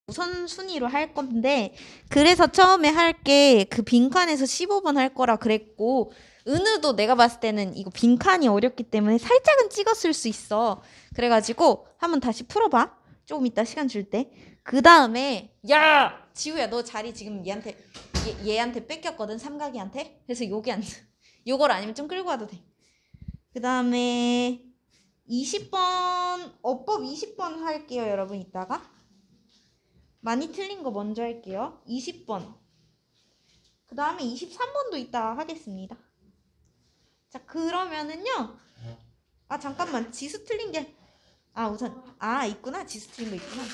우선순위로 할 건데 그래서 처음에 할 게 그 빈칸에서 15번 할 거라 그랬고 은우도 내가 봤을 때는 이거 빈칸이 어렵기 때문에 살짝은 찍었을 수 있어. 그래가지고 한번 다시 풀어봐. 조금 이따 시간 줄 때. 그 다음에 야! 지우야 너 자리 지금 얘한테 뺏겼거든. 삼각이한테. 그래서 여기 앉아. 요걸 아니면 좀 끌고 와도 돼. 그 다음에 20번 어법 20번 할게요 여러분. 이따가 많이 틀린 거 먼저 할게요. 20번. 그 다음에 23번도 이따 하겠습니다. 자, 그러면은요. 아, 잠깐만. 지수 틀린 게. 아, 우선. 아, 있구나. 지수 틀린 거 있구나.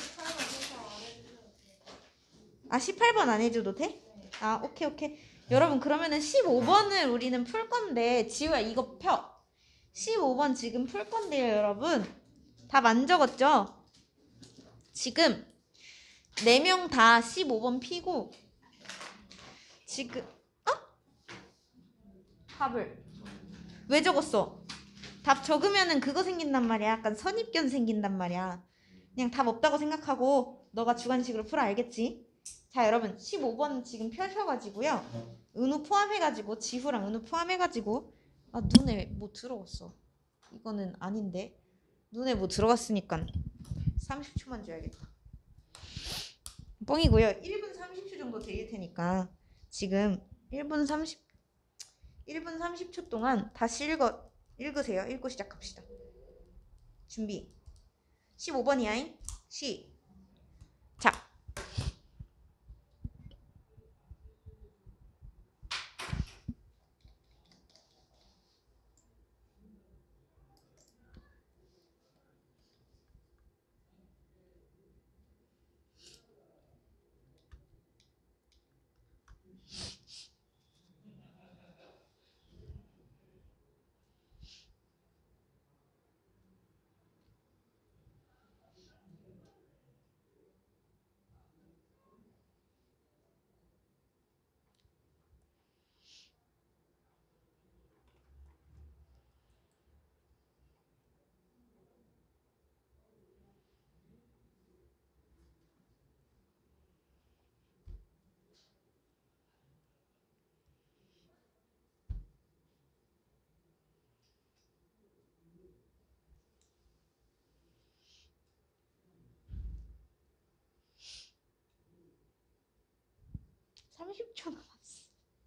아, 18번 안 해줘도 돼? 아, 오케이, 오케이. 여러분, 그러면은 15번을 우리는 풀 건데, 지우야, 이거 펴. 15번 지금 풀 건데요, 여러분. 답 안 적었죠? 지금 4명 다 15번 피고 지금 답을 왜 적었어? 답 적으면은 그거 생긴단 말이야. 약간 선입견 생긴단 말이야. 그냥 답 없다고 생각하고 너가 주관식으로 풀어. 알겠지? 자 여러분 15번 지금 펴셔가지고요. 은우 포함해가지고 지후랑 은우 포함해가지고 아 눈에 뭐 들어갔어. 이거는 아닌데 눈에 뭐 들어갔으니까 30초만 줘야겠다. 뻥이고요. 1분 30초 정도 드릴 테니까 지금 1분 30초 동안 다시 읽으세요. 읽고 시작합시다. 준비. 15번이야. 시작. (30초) 남았어.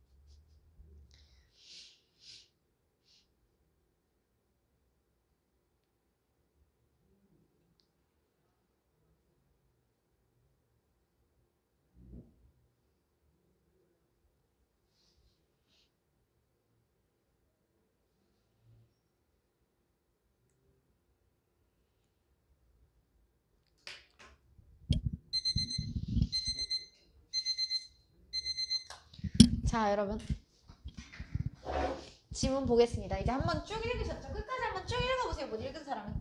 자 여러분 지문 보겠습니다. 이제 한번 쭉 읽으셨죠? 끝까지 한번 쭉 읽어보세요. 못 읽은 사람은.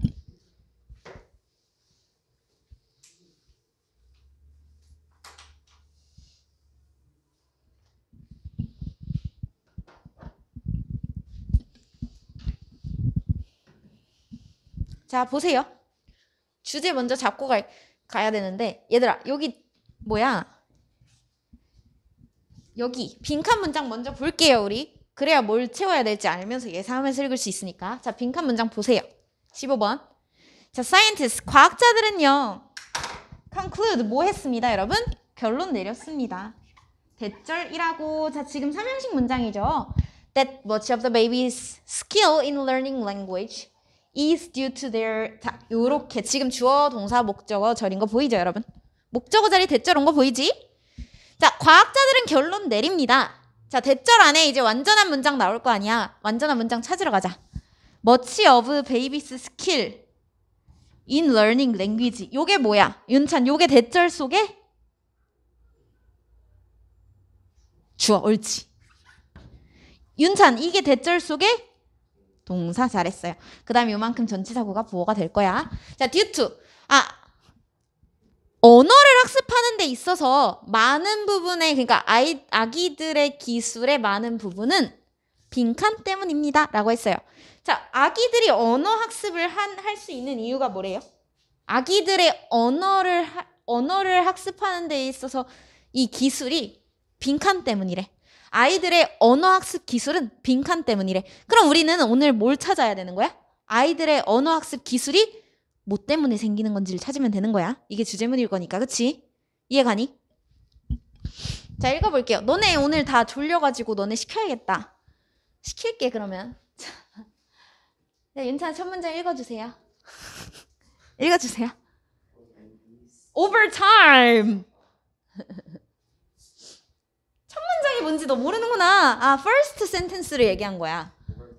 자 보세요. 주제 먼저 잡고 가야 되는데 얘들아 여기 뭐야? 여기 빈칸 문장 먼저 볼게요 우리. 그래야 뭘 채워야 될지 알면서 예상하면서 읽을 수 있으니까. 자 빈칸 문장 보세요. 15번. 자 scientists 과학자들은요. conclude 뭐 했습니다 여러분? 결론 내렸습니다. 대절이라고. 자 지금 3형식 문장이죠. That much of the baby's skill in learning language is due to their. 자 요렇게 지금 주어 동사 목적어 절인 거 보이죠 여러분? 목적어 자리 대절 온 거 보이지? 자 과학자들은 결론 내립니다. 자 대절 안에 이제 완전한 문장 나올 거 아니야. 완전한 문장 찾으러 가자. Much of baby's skill in learning language. 요게 뭐야? 윤찬 요게 대절 속에 주어. 옳지. 윤찬 이게 대절 속에 동사. 잘했어요. 그 다음에 요만큼 전치사구가 부호가 될 거야. 자 due to. 언어를 학습하는 데 있어서 많은 부분에 그러니까 아기들의 기술의 많은 부분은 빈칸 때문입니다. 라고 했어요. 자 아기들이 언어 학습을 할 수 있는 이유가 뭐래요? 아기들의 언어를 언어를 학습하는 데 있어서 이 기술이 빈칸 때문이래. 아이들의 언어 학습 기술은 빈칸 때문이래. 그럼 우리는 오늘 뭘 찾아야 되는 거야? 아이들의 언어 학습 기술이 뭐 때문에 생기는 건지를 찾으면 되는 거야. 이게 주제문일 거니까. 그치? 이해가니? 자, 읽어볼게요. 너네 오늘 다 졸려가지고 너네 시켜야겠다. 시킬게 그러면. 네, 윤찬아 첫 문장 읽어주세요. 읽어주세요. Overtime. 첫 문장이 뭔지 너 모르는구나. 아, first sentence를 얘기한 거야.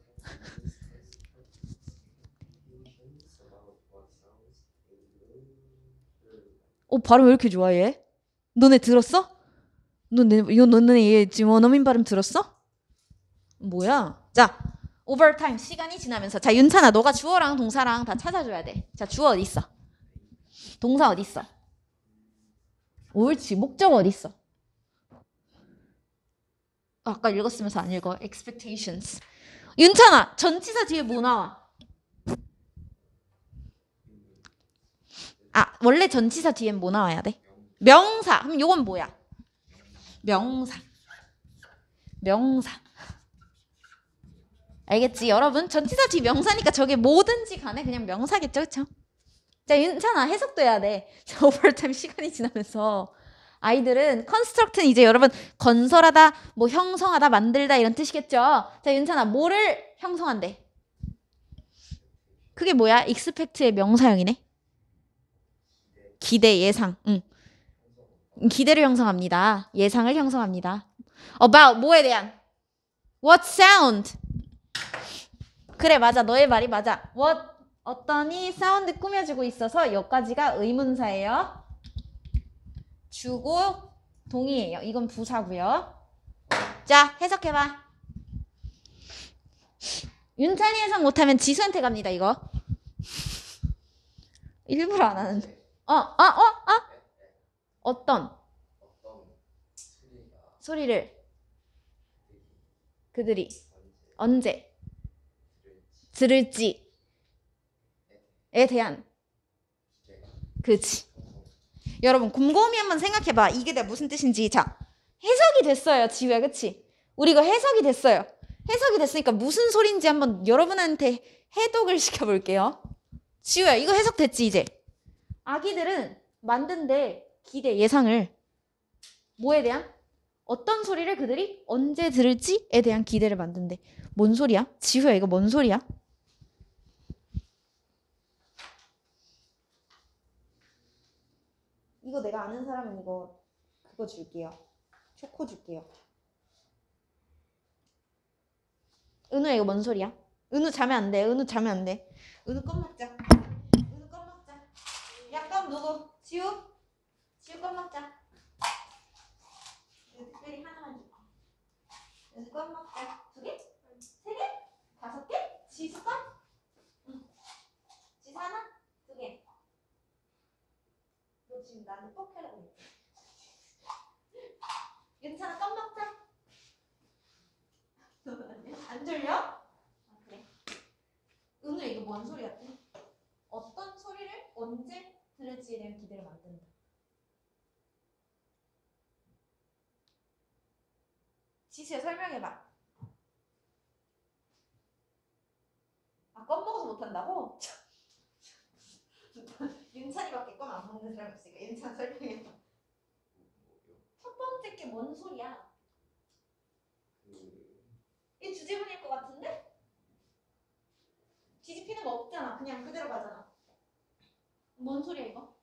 발음 왜 이렇게 좋아해? 너네 들었어? 너네 얘 지금 원어민 발음 들었어? 뭐야? 자, overtime 시간이 지나면서. 자, 윤찬아 너가 주어랑 동사랑 다 찾아줘야 돼. 자, 주어 어디 있어? 동사 어디 있어? 옳지. 목적 어디 있어? 아까 읽었으면서 안 읽어. expectations. 윤찬아 전치사 뒤에 뭐 나와? 아, 원래 전치사 뒤엔 뭐 나와야 돼? 명사. 그럼 요건 뭐야? 명사. 알겠지? 여러분 전치사 뒤 명사니까 저게 뭐든지 간에 그냥 명사겠죠? 그쵸? 자, 윤찬아 해석도 해야 돼. 자, 오버타임 시간이 지나면서 아이들은 construct는 이제 여러분 건설하다, 뭐 형성하다, 만들다 이런 뜻이겠죠? 자, 윤찬아 뭐를 형성한대? 그게 뭐야? expect의 명사형이네. 기대, 예상. 기대를 형성합니다. 예상을 형성합니다. about 뭐에 대한? what sound? 그래 맞아. 너의 말이 맞아. what 어떠니 사운드 꾸며주고 있어서 여기까지가 의문사예요. 주고 동의예요. 이건 부사고요. 자, 해석해봐. 윤찬이 해석 못하면 지수한테 갑니다. 이거. 일부러 안 하는데. 어떤 소리를 그들이 언제 들을지에 대한. 그치. 여러분 곰곰이 한번 생각해봐. 이게 다 무슨 뜻인지. 자, 해석이 됐어요. 지우야 그치? 우리 이거 해석이 됐어요. 해석이 됐으니까 무슨 소린지 한번 여러분한테 해독을 시켜볼게요. 지우야 이거 해석됐지 이제? 아기들은 만든데 기대 예상을 뭐에 대한? 어떤 소리를 그들이 언제 들을지에 대한 기대를 만든대. 뭔 소리야? 지우야 이거 뭔 소리야? 이거 내가 아는 사람은 이거 그거 줄게요. 초코 줄게요. 은우야 이거 뭔 소리야? 은우 자면 안 돼. 은우 자면 안 돼. 은우 껌 먹자. 은우 껌 먹자. 야 껌 누구? 지우? 지우 껌 먹자. 이거 특별히 하나만 줘. 은우 껌 먹자. 2개? 3개? 5개? 지수 껌? 응. 지수 하나? 2개. 너 지금 나한테 뻑 하라고 했지? 윤찬아 껌 먹자. 안 졸려? 아, 그래. 은우 이거 뭔 소리 같아? 어떤 소리를 언제 들을지에 대한 기대를 만든다. 지수야 설명해봐. 아, 껌 먹어서 못한다고? 윤찬이밖에 껌 안 먹는 사람이 없으니까 윤찬 설명해봐. 첫 번째 게 뭔 소리야? 이게 주제문일 것 같은데? 뒤집히는 거 없잖아. 그냥 그대로 가잖아. 뭔 소리야 이거?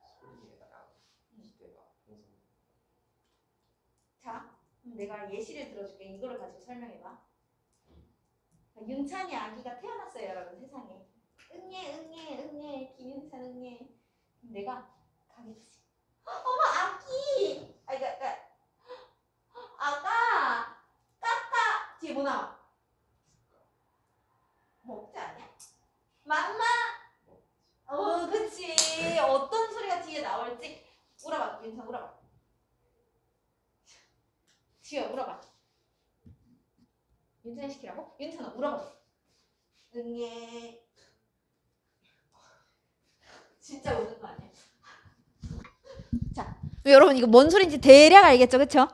자, 그럼 내가 예시를 들어줄게. 이거를 가지고 설명해봐. 윤찬이 아기가 태어났어요 여러분 세상에. 응애 김윤찬 응애. 내가 가겠지. 어머 아기. 아가 까까 뒤에 뭐 나와? 먹지 않냐? 맘마. 그치. 어떤 소리가 뒤에 나올지 울어봐. 윤찬 울어봐. 지효 울어봐. 윤찬이 시키라고? 윤찬아 울어봐. 응애. 진짜 우는 거 아니야? 여러분 이거 뭔 소리인지 대략 알겠죠? 그쵸?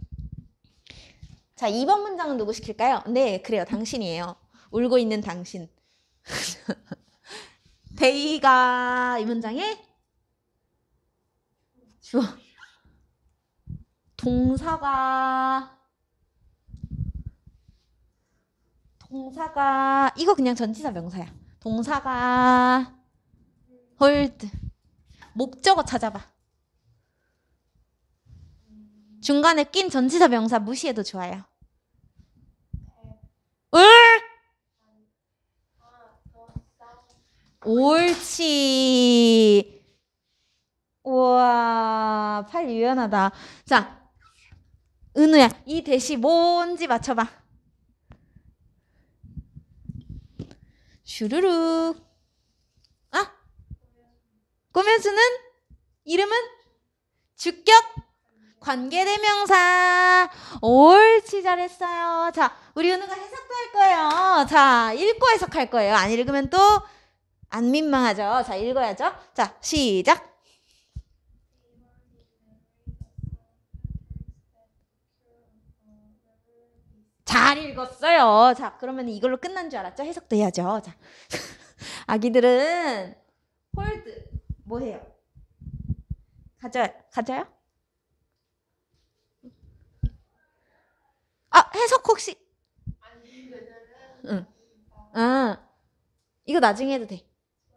자, 2번 문장은 누구 시킬까요? 네, 그래요. 당신이에요. 울고 있는 당신. 데이가 이 문장에 주어. 동사가 이거 그냥 전치사 명사야. 동사가 hold. 목적어 찾아봐. 중간에 낀 전치사 명사 무시해도 좋아요. 옳지. 우와, 팔 유연하다. 자, 은우야, 이 대시 뭔지 맞춰봐. 슈루룩. 아? 꾸면수는? 이름은? 주격? 관계대명사. 옳지, 잘했어요. 자, 우리 은우가 해석도 할 거예요. 자, 읽고 해석할 거예요. 안 읽으면 또 안 민망하죠. 자, 읽어야죠. 자, 시작. 잘 읽었어요. 자, 그러면 이걸로 끝난 줄 알았죠? 해석도 해야죠. 자, 아기들은 홀드 뭐 해요? 가져요? 아, 해석 혹시? 응. 아, 이거 나중에 해도 돼.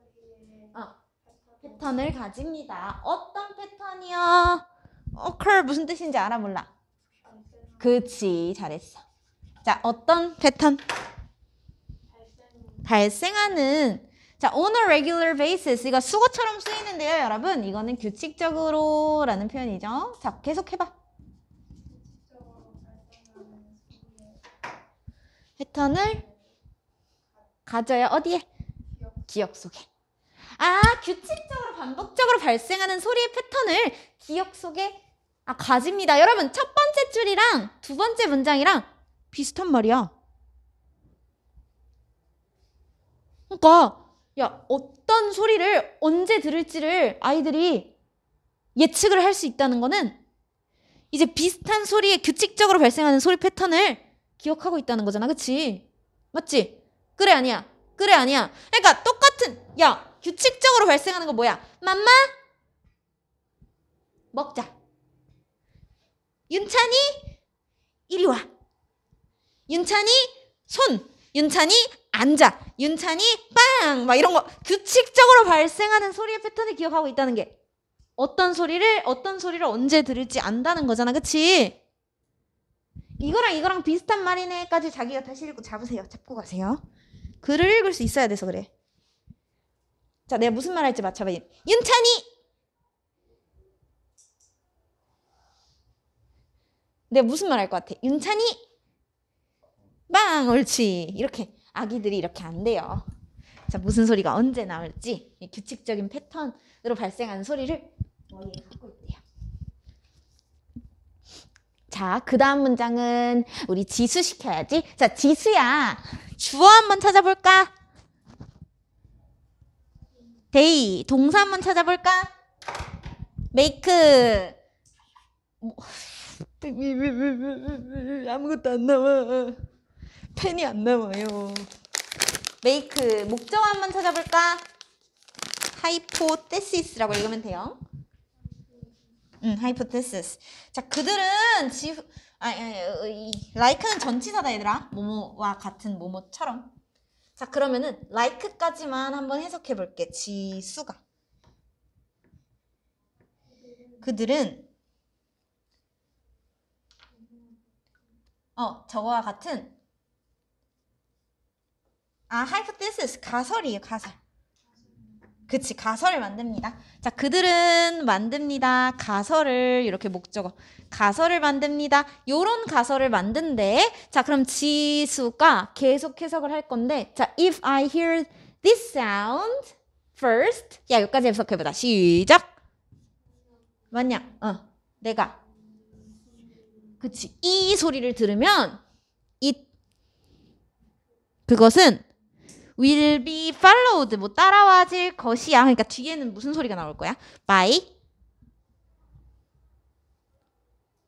패턴을 가집니다. 어떤 패턴이요? occur 무슨 뜻인지 알아 몰라? 그치, 잘했어. 자, 어떤 패턴? 발생하는. 자, on a regular basis. 이거 수거처럼 쓰이는데요, 여러분. 이거는 규칙적으로 라는 표현이죠. 자, 계속 해봐. 패턴을 가져요. 어디에? 기억 속에. 아, 규칙적으로 반복적으로 발생하는 소리의 패턴을 기억 속에 가집니다. 여러분, 첫 번째 줄이랑 두 번째 문장이랑 비슷한 말이야. 그러니까 야, 어떤 소리를 언제 들을지를 아이들이 예측을 할 수 있다는 거는 이제 비슷한 소리에 규칙적으로 발생하는 소리 패턴을 기억하고 있다는 거잖아. 그치? 맞지? 그래 아니야? 그래 아니야? 그러니까 똑같은 야, 규칙적으로 발생하는 거 뭐야? 맘마 먹자. 윤찬이 이리 와. 윤찬이 손. 윤찬이 앉아. 윤찬이 빵. 막 이런 거 규칙적으로 발생하는 소리의 패턴을 기억하고 있다는 게 어떤 소리를 언제 들을지 안다는 거잖아. 그치? 이거랑 비슷한 말이네까지 자기가 다시 읽고 잡고 가세요. 글을 읽을 수 있어야 돼서 그래. 자, 내가 무슨 말 할지 맞춰봐. 윤찬이. 내가 무슨 말 할 것 같아? 윤찬이 빵. 옳지. 이렇게 아기들이 이렇게 안 돼요. 자, 무슨 소리가 언제 나올지 규칙적인 패턴으로 발생하는 소리를 머리에 갖고 있대요. 자, 그 다음 문장은 우리 지수 시켜야지. 자, 지수야. 주어 한번 찾아볼까? 데이. 동사 한번 찾아볼까? 메이크. 아무것도 안 나와. 펜이 안 나와요. 메이크. 목적어 한번 찾아볼까? 하이포테시스라고 읽으면 돼요. 하이포테시스. 자, 그들은 like는 전치사다 얘들아. 뭐뭐와 같은 뭐뭐처럼. 자, 그러면은 like까지만 한번 해석해 볼게. 지수가. 그들은 저거와 같은 hypothesis 가설이에요. 가설. 그치, 가설을 만듭니다. 자, 그들은 만듭니다. 가설을 이렇게 목적어. 가설을 만듭니다. 요런 가설을 만든대. 자, 그럼 지수가 계속 해석을 할 건데 자, if I hear this sound first. 야, 여기까지 해석해보자. 시작. 맞냐? 내가. 그치, 이 소리를 들으면 그것은 will be followed. 뭐 따라와질 것이야. 그러니까 뒤에는 무슨 소리가 나올 거야? by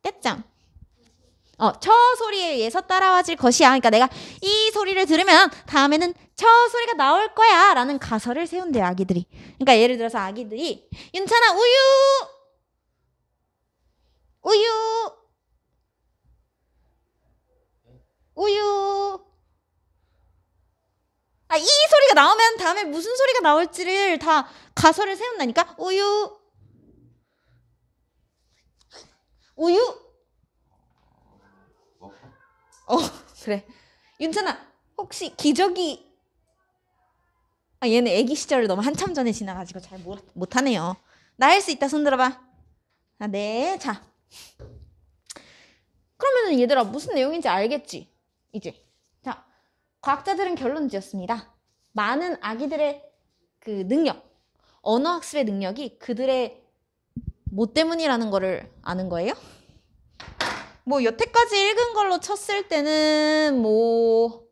떼짱. 저 소리에 의해서 따라와질 것이야. 그러니까 내가 이 소리를 들으면 다음에는 저 소리가 나올 거야 라는 가설을 세운대요, 아기들이. 그러니까 예를 들어서 아기들이 윤찬아 우유 우유 우유. 이 소리가 나오면 다음에 무슨 소리가 나올지를 다 가설을 세운다니까. 우유 우유. 그래. 윤찬아 혹시 기저귀. 얘는 애기 시절을 너무 한참 전에 지나가지고 잘 못하네요. 나 할 수 있다. 손 들어봐. 네. 자, 그러면은 얘들아 무슨 내용인지 알겠지? 이제 자, 과학자들은 결론 지었습니다. 많은 아기들의 그 능력, 언어 학습의 능력이 그들의 뭐 때문이라는 거를 아는 거예요? 뭐 여태까지 읽은 걸로 쳤을 때는 뭐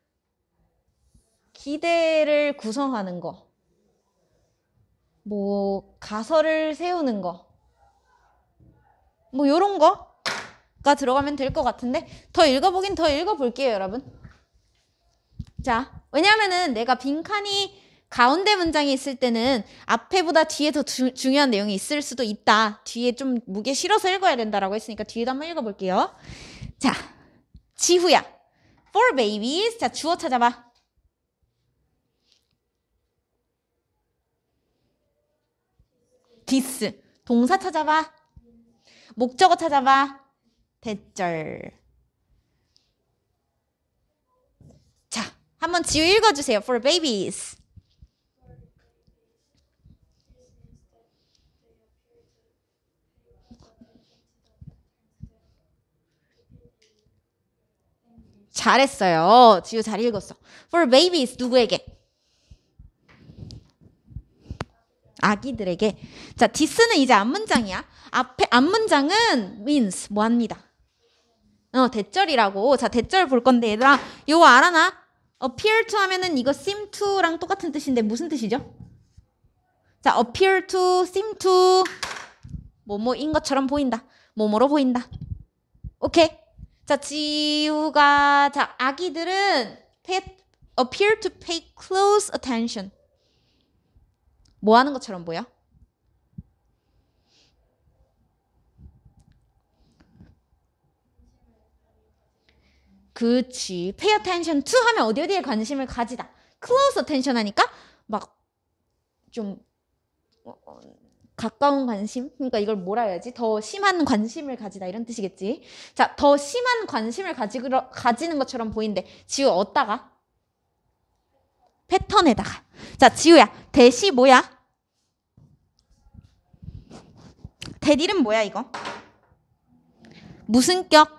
기대를 구성하는 거, 뭐 가설을 세우는 거, 뭐 요런 거가 들어가면 될 것 같은데 더 읽어보긴 더 읽어볼게요, 여러분. 자, 왜냐하면은 내가 빈칸이 가운데 문장에 있을 때는 앞에보다 뒤에 더 중요한 내용이 있을 수도 있다. 뒤에 좀 무게 실어서 읽어야 된다라고 했으니까 뒤에도 한번 읽어볼게요. 자, 지후야. For babies. 자, 주어 찾아봐. this. 동사 찾아봐. 목적어 찾아봐. 대절. 자, 한번 지우 읽어주세요. For babies. 잘했어요. 지우 잘 읽었어. For babies 누구에게? 아기들에게. 자, this는 이제 앞문장이야. 앞에 앞문장은 means 뭐합니다. 대절이라고. 자, 대절 볼 건데 얘들아 이거 알아나? appear to 하면은 이거 seem to랑 똑같은 뜻인데 무슨 뜻이죠? 자, appear to, seem to 뭐뭐인 것처럼 보인다. 뭐뭐로 보인다. 오케이. 자, 지우가 자, 아기들은 appear to pay close attention. 뭐 하는 것처럼 보여? 그치. pay attention to 하면 어디에 관심을 가지다. close attention 하니까 막 좀 가까운 관심? 그러니까 이걸 뭐라 해야지? 더 심한 관심을 가지다 이런 뜻이겠지. 자, 더 심한 관심을 가지는 것처럼 보이는데 지우 어디다가? 패턴에다가. 자, 지우야. 대시 뭐야? 대딜은 뭐야 이거? 무슨 격?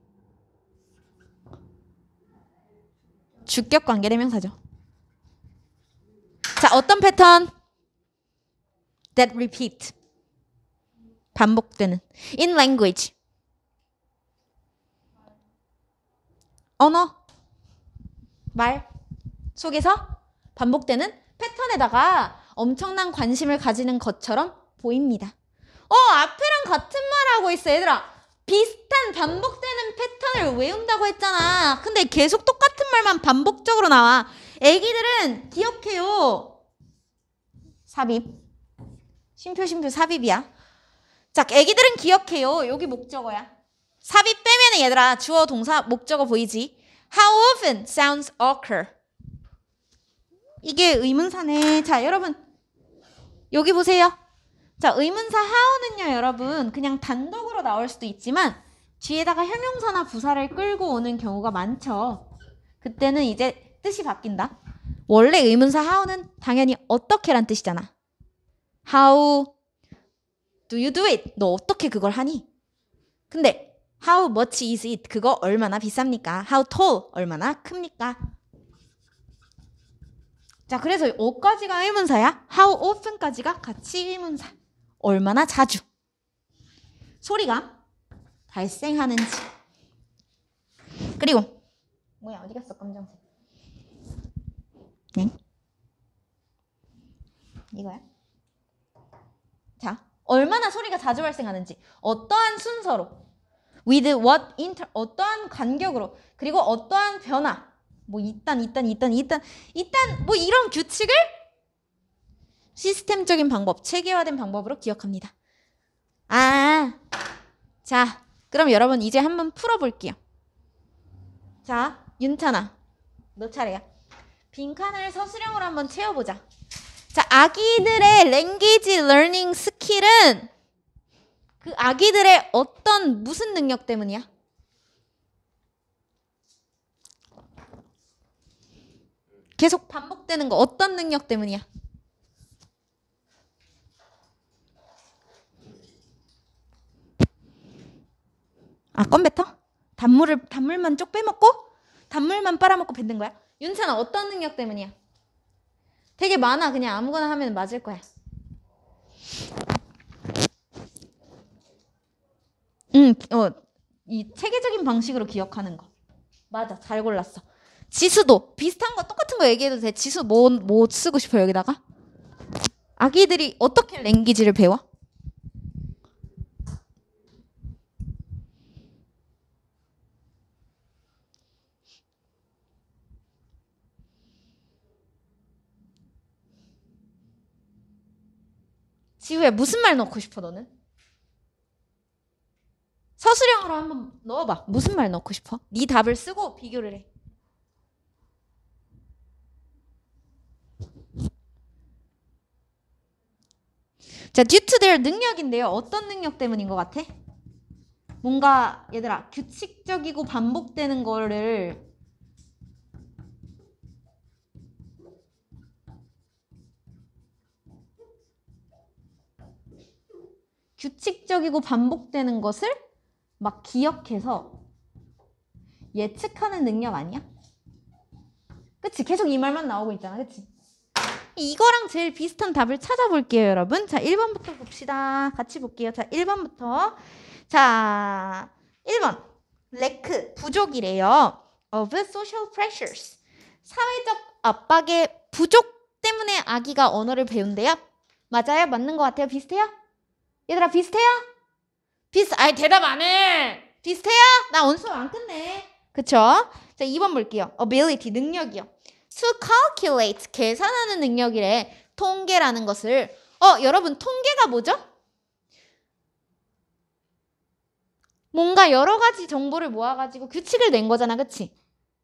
주격 관계대명사죠. 자, 어떤 패턴? That repeat. 반복되는. In language. 언어. 말 속에서 반복되는 패턴에다가 엄청난 관심을 가지는 것처럼 보입니다. 앞에랑 같은 말 하고 있어, 얘들아. 비슷한 반복되는 패턴을 외운다고 했잖아. 근데 계속 똑같은 말만 반복적으로 나와. 애기들은 기억해요. 삽입. 심표 삽입이야. 자, 애기들은 기억해요. 여기 목적어야. 삽입 빼면은 얘들아 주어 동사 목적어 보이지? How often sounds occur. 이게 의문사네. 자, 여러분 여기 보세요. 자, 의문사 how는요, 여러분 그냥 단독으로 나올 수도 있지만 뒤에다가 형용사나 부사를 끌고 오는 경우가 많죠. 그때는 이제 뜻이 바뀐다. 원래 의문사 how는 당연히 어떻게란 뜻이잖아. How do you do it? 너 어떻게 그걸 하니? 근데 how much is it? 그거 얼마나 비쌉니까? How tall? 얼마나 큽니까? 자, 그래서 어까지가 의문사야. How often까지가 같이 의문사. 얼마나 자주 소리가 발생하는지. 그리고 뭐야, 어디 갔어 검정색? 네? 이거야? 자, 얼마나 소리가 자주 발생하는지, 어떠한 순서로, with what 어떠한 간격으로 그리고 어떠한 변화 뭐 일단 뭐 이런 규칙을 시스템적인 방법, 체계화된 방법으로 기억합니다. 자, 그럼 여러분 이제 한번 풀어볼게요. 자, 윤찬아, 너 차례야. 빈칸을 서술형으로 한번 채워보자. 자, 아기들의 language learning 스킬은 그 아기들의 어떤 무슨 능력 때문이야? 계속 반복되는 거 어떤 능력 때문이야? 껌뱉어? 단물만 쪽 빼먹고? 단물만 빨아먹고 뱉는 거야? 윤찬아 어떤 능력 때문이야? 되게 많아. 그냥 아무거나 하면 맞을 거야. 이 체계적인 방식으로 기억하는 거. 맞아. 잘 골랐어. 지수도 비슷한 거 똑같은 거 얘기해도 돼. 지수 뭐 쓰고 싶어 여기다가? 아기들이 어떻게 랭귀지를 배워? 지우야 무슨 말 넣고 싶어 너는? 서술형으로 한번 넣어봐. 무슨 말 넣고 싶어? 네 답을 쓰고 비교를 해. 자, due to their 능력인데요. 어떤 능력 때문인 것 같아? 뭔가 얘들아 규칙적이고 반복되는 거를 규칙적이고 반복되는 것을 막 기억해서 예측하는 능력 아니야? 그치? 계속 이 말만 나오고 있잖아. 그치? 이거랑 제일 비슷한 답을 찾아볼게요, 여러분. 자, 1번부터 봅시다. 같이 볼게요. 자, 1번부터. 자, 1번. lack, 부족이래요. of social pressures. 사회적 압박의 부족 때문에 아기가 언어를 배운대요. 맞아요? 맞는 것 같아요? 비슷해요? 얘들아, 비슷해요? 아이, 대답 안 해! 비슷해요? 나 원수 안 끝내. 그쵸? 자, 2번 볼게요. ability, 능력이요. to calculate, 계산하는 능력이래. 통계라는 것을. 여러분, 통계가 뭐죠? 뭔가 여러 가지 정보를 모아가지고 규칙을 낸 거잖아. 그치?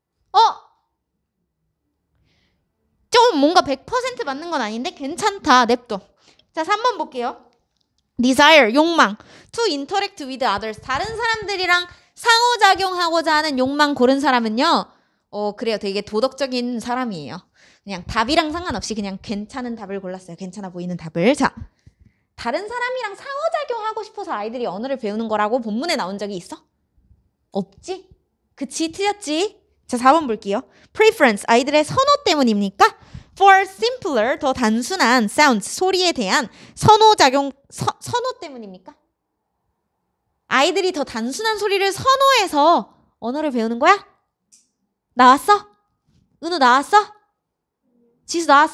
좀 뭔가 100% 맞는 건 아닌데 괜찮다. 냅둬. 자, 3번 볼게요. desire, 욕망. to interact with others. 다른 사람들이랑 상호작용하고자 하는 욕망 고른 사람은요. 그래요. 되게 도덕적인 사람이에요. 그냥 답이랑 상관없이 그냥 괜찮은 답을 골랐어요. 괜찮아 보이는 답을. 자, 다른 사람이랑 상호작용하고 싶어서 아이들이 언어를 배우는 거라고 본문에 나온 적이 있어? 없지? 그치? 틀렸지? 자, 4번 볼게요. preference, 아이들의 선호 때문입니까? for simpler, 더 단순한 sounds, 소리에 대한 선호 때문입니까? 아이들이 더 단순한 소리를 선호해서 언어를 배우는 거야? 나왔어? 은우 나왔어? 지수 나왔어?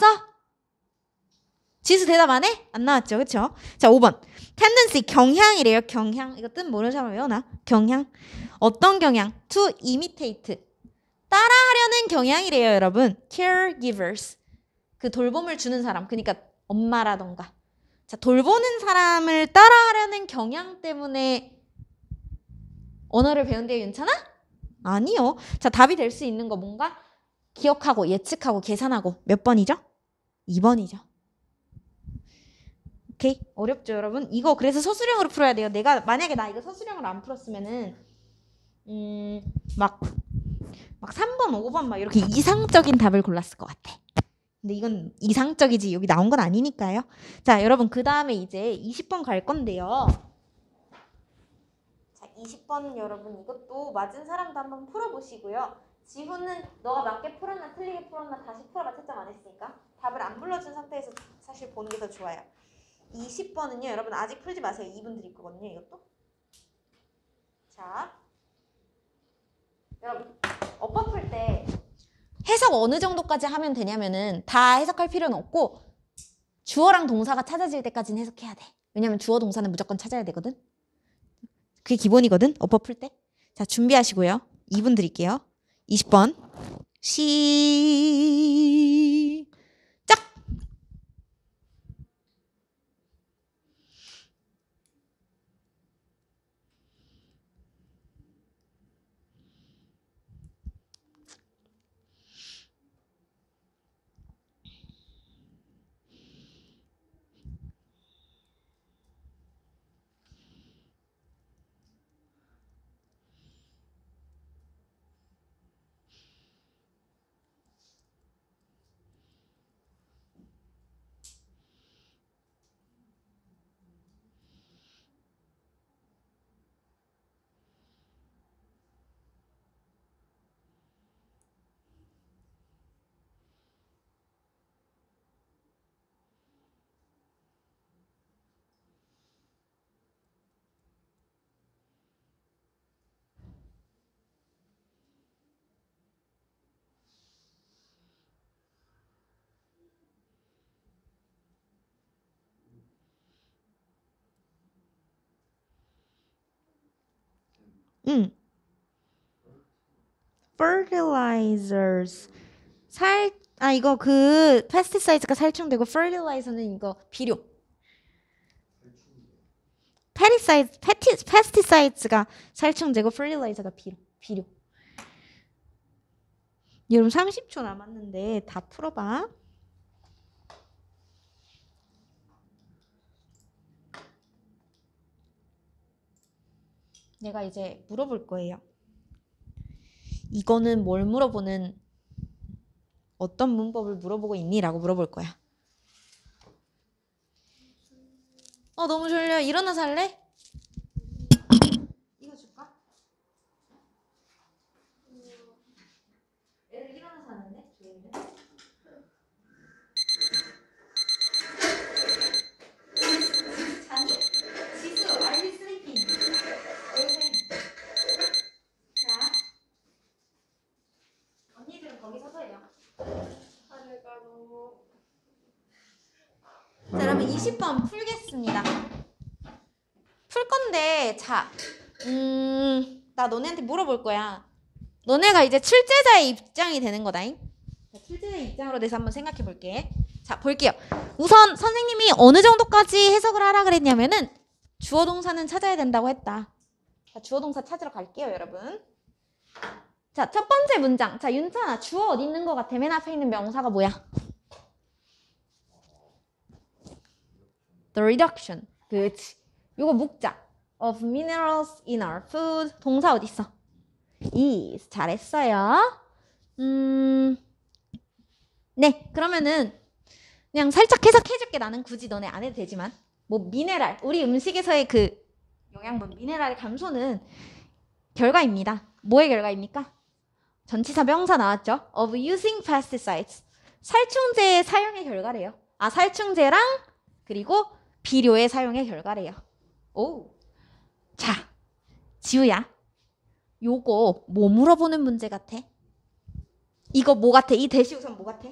지수 대답 안 해? 안 나왔죠. 그쵸? 자, 5번. tendency, 경향이래요. 경향. 이거 뜻 모르는 사람 외우나? 경향. 어떤 경향? to imitate. 따라하려는 경향이래요, 여러분. caregivers. 그 돌봄을 주는 사람. 그러니까 엄마라던가. 자, 돌보는 사람을 따라하려는 경향 때문에 언어를 배운대요, 윤찬아? 아니요. 자, 답이 될 수 있는 거 뭔가 기억하고 예측하고 계산하고 몇 번이죠? 2번이죠. 오케이? 어렵죠, 여러분? 이거 그래서 서술형으로 풀어야 돼요. 만약에 나 이거 서술형으로 안 풀었으면은 막 3번, 5번 막 이렇게 이상적인 답을 골랐을 것 같아. 근데 이건 이상적이지 여기 나온 건 아니니까요. 자, 여러분 그 다음에 이제 20번 갈 건데요. 자, 20번 여러분 이것도 맞은 사람도 한번 풀어보시고요. 지훈은 너가 맞게 풀었나 틀리게 풀었나 다시 풀어봐. 채점 안 했으니까. 답을 안 불러준 상태에서 사실 보는 게 더 좋아요. 20번은요. 여러분 아직 풀지 마세요. 2분 드릴 거거든요. 이것도. 자, 여러분 어법 풀 때 해석 어느 정도까지 하면 되냐면은 다 해석할 필요는 없고 주어랑 동사가 찾아질 때까지는 해석해야 돼. 왜냐면 주어 동사는 무조건 찾아야 되거든. 그게 기본이거든. 어법 풀 때. 자, 준비하시고요. 2분 드릴게요. 20번. 시작. fertilizers. 이거 그 pesticide가 살충되고 fertilizer는 이거 비료. pesticides가 살충되고 fertilizer가 비료. 여러분 30초 남았는데 다 풀어봐. 내가 이제 물어볼 거예요. 이거는 뭘 물어보는 어떤 문법을 물어보고 있니? 라고 물어볼 거야. 너무 졸려. 일어나서 할래? 이거 줄까? 애를 일어나서 하는데? 조용히. 자니? 지수, are you sleeping? 자, 언니들은 거기 서서 해요. 자, 그러면 20번 풀겠습니다. 풀 건데, 자, 나 너네한테 물어볼 거야. 너네가 이제 출제자의 입장이 되는 거다잉. 자, 출제자의 입장으로 대해서 한번 생각해 볼게. 자, 볼게요. 우선 선생님이 어느 정도까지 해석을 하라 그랬냐면은 주어 동사는 찾아야 된다고 했다. 자, 주어 동사 찾으러 갈게요, 여러분. 자, 첫 번째 문장. 자, 윤찬아, 주어 어디 있는 것 같아? 맨 앞에 있는 명사가 뭐야? The reduction. 그치. 요거 묵자. Of minerals in our food. 동사 어디 있어? is. 잘했어요. 네, 그러면은 그냥 살짝 해석해줄게. 나는 굳이 너네 안 해도 되지만. 뭐 미네랄. 우리 음식에서의 그 영양분 미네랄의 감소는 결과입니다. 뭐의 결과입니까? 전치사 명사 나왔죠? Of using pesticides. 살충제 사용의 결과래요. 살충제랑 그리고 비료의 사용의 결과래요. 오. 자, 지우야. 요거 뭐 물어보는 문제 같아? 이거 뭐 같아? 이 대시우선 뭐 같아?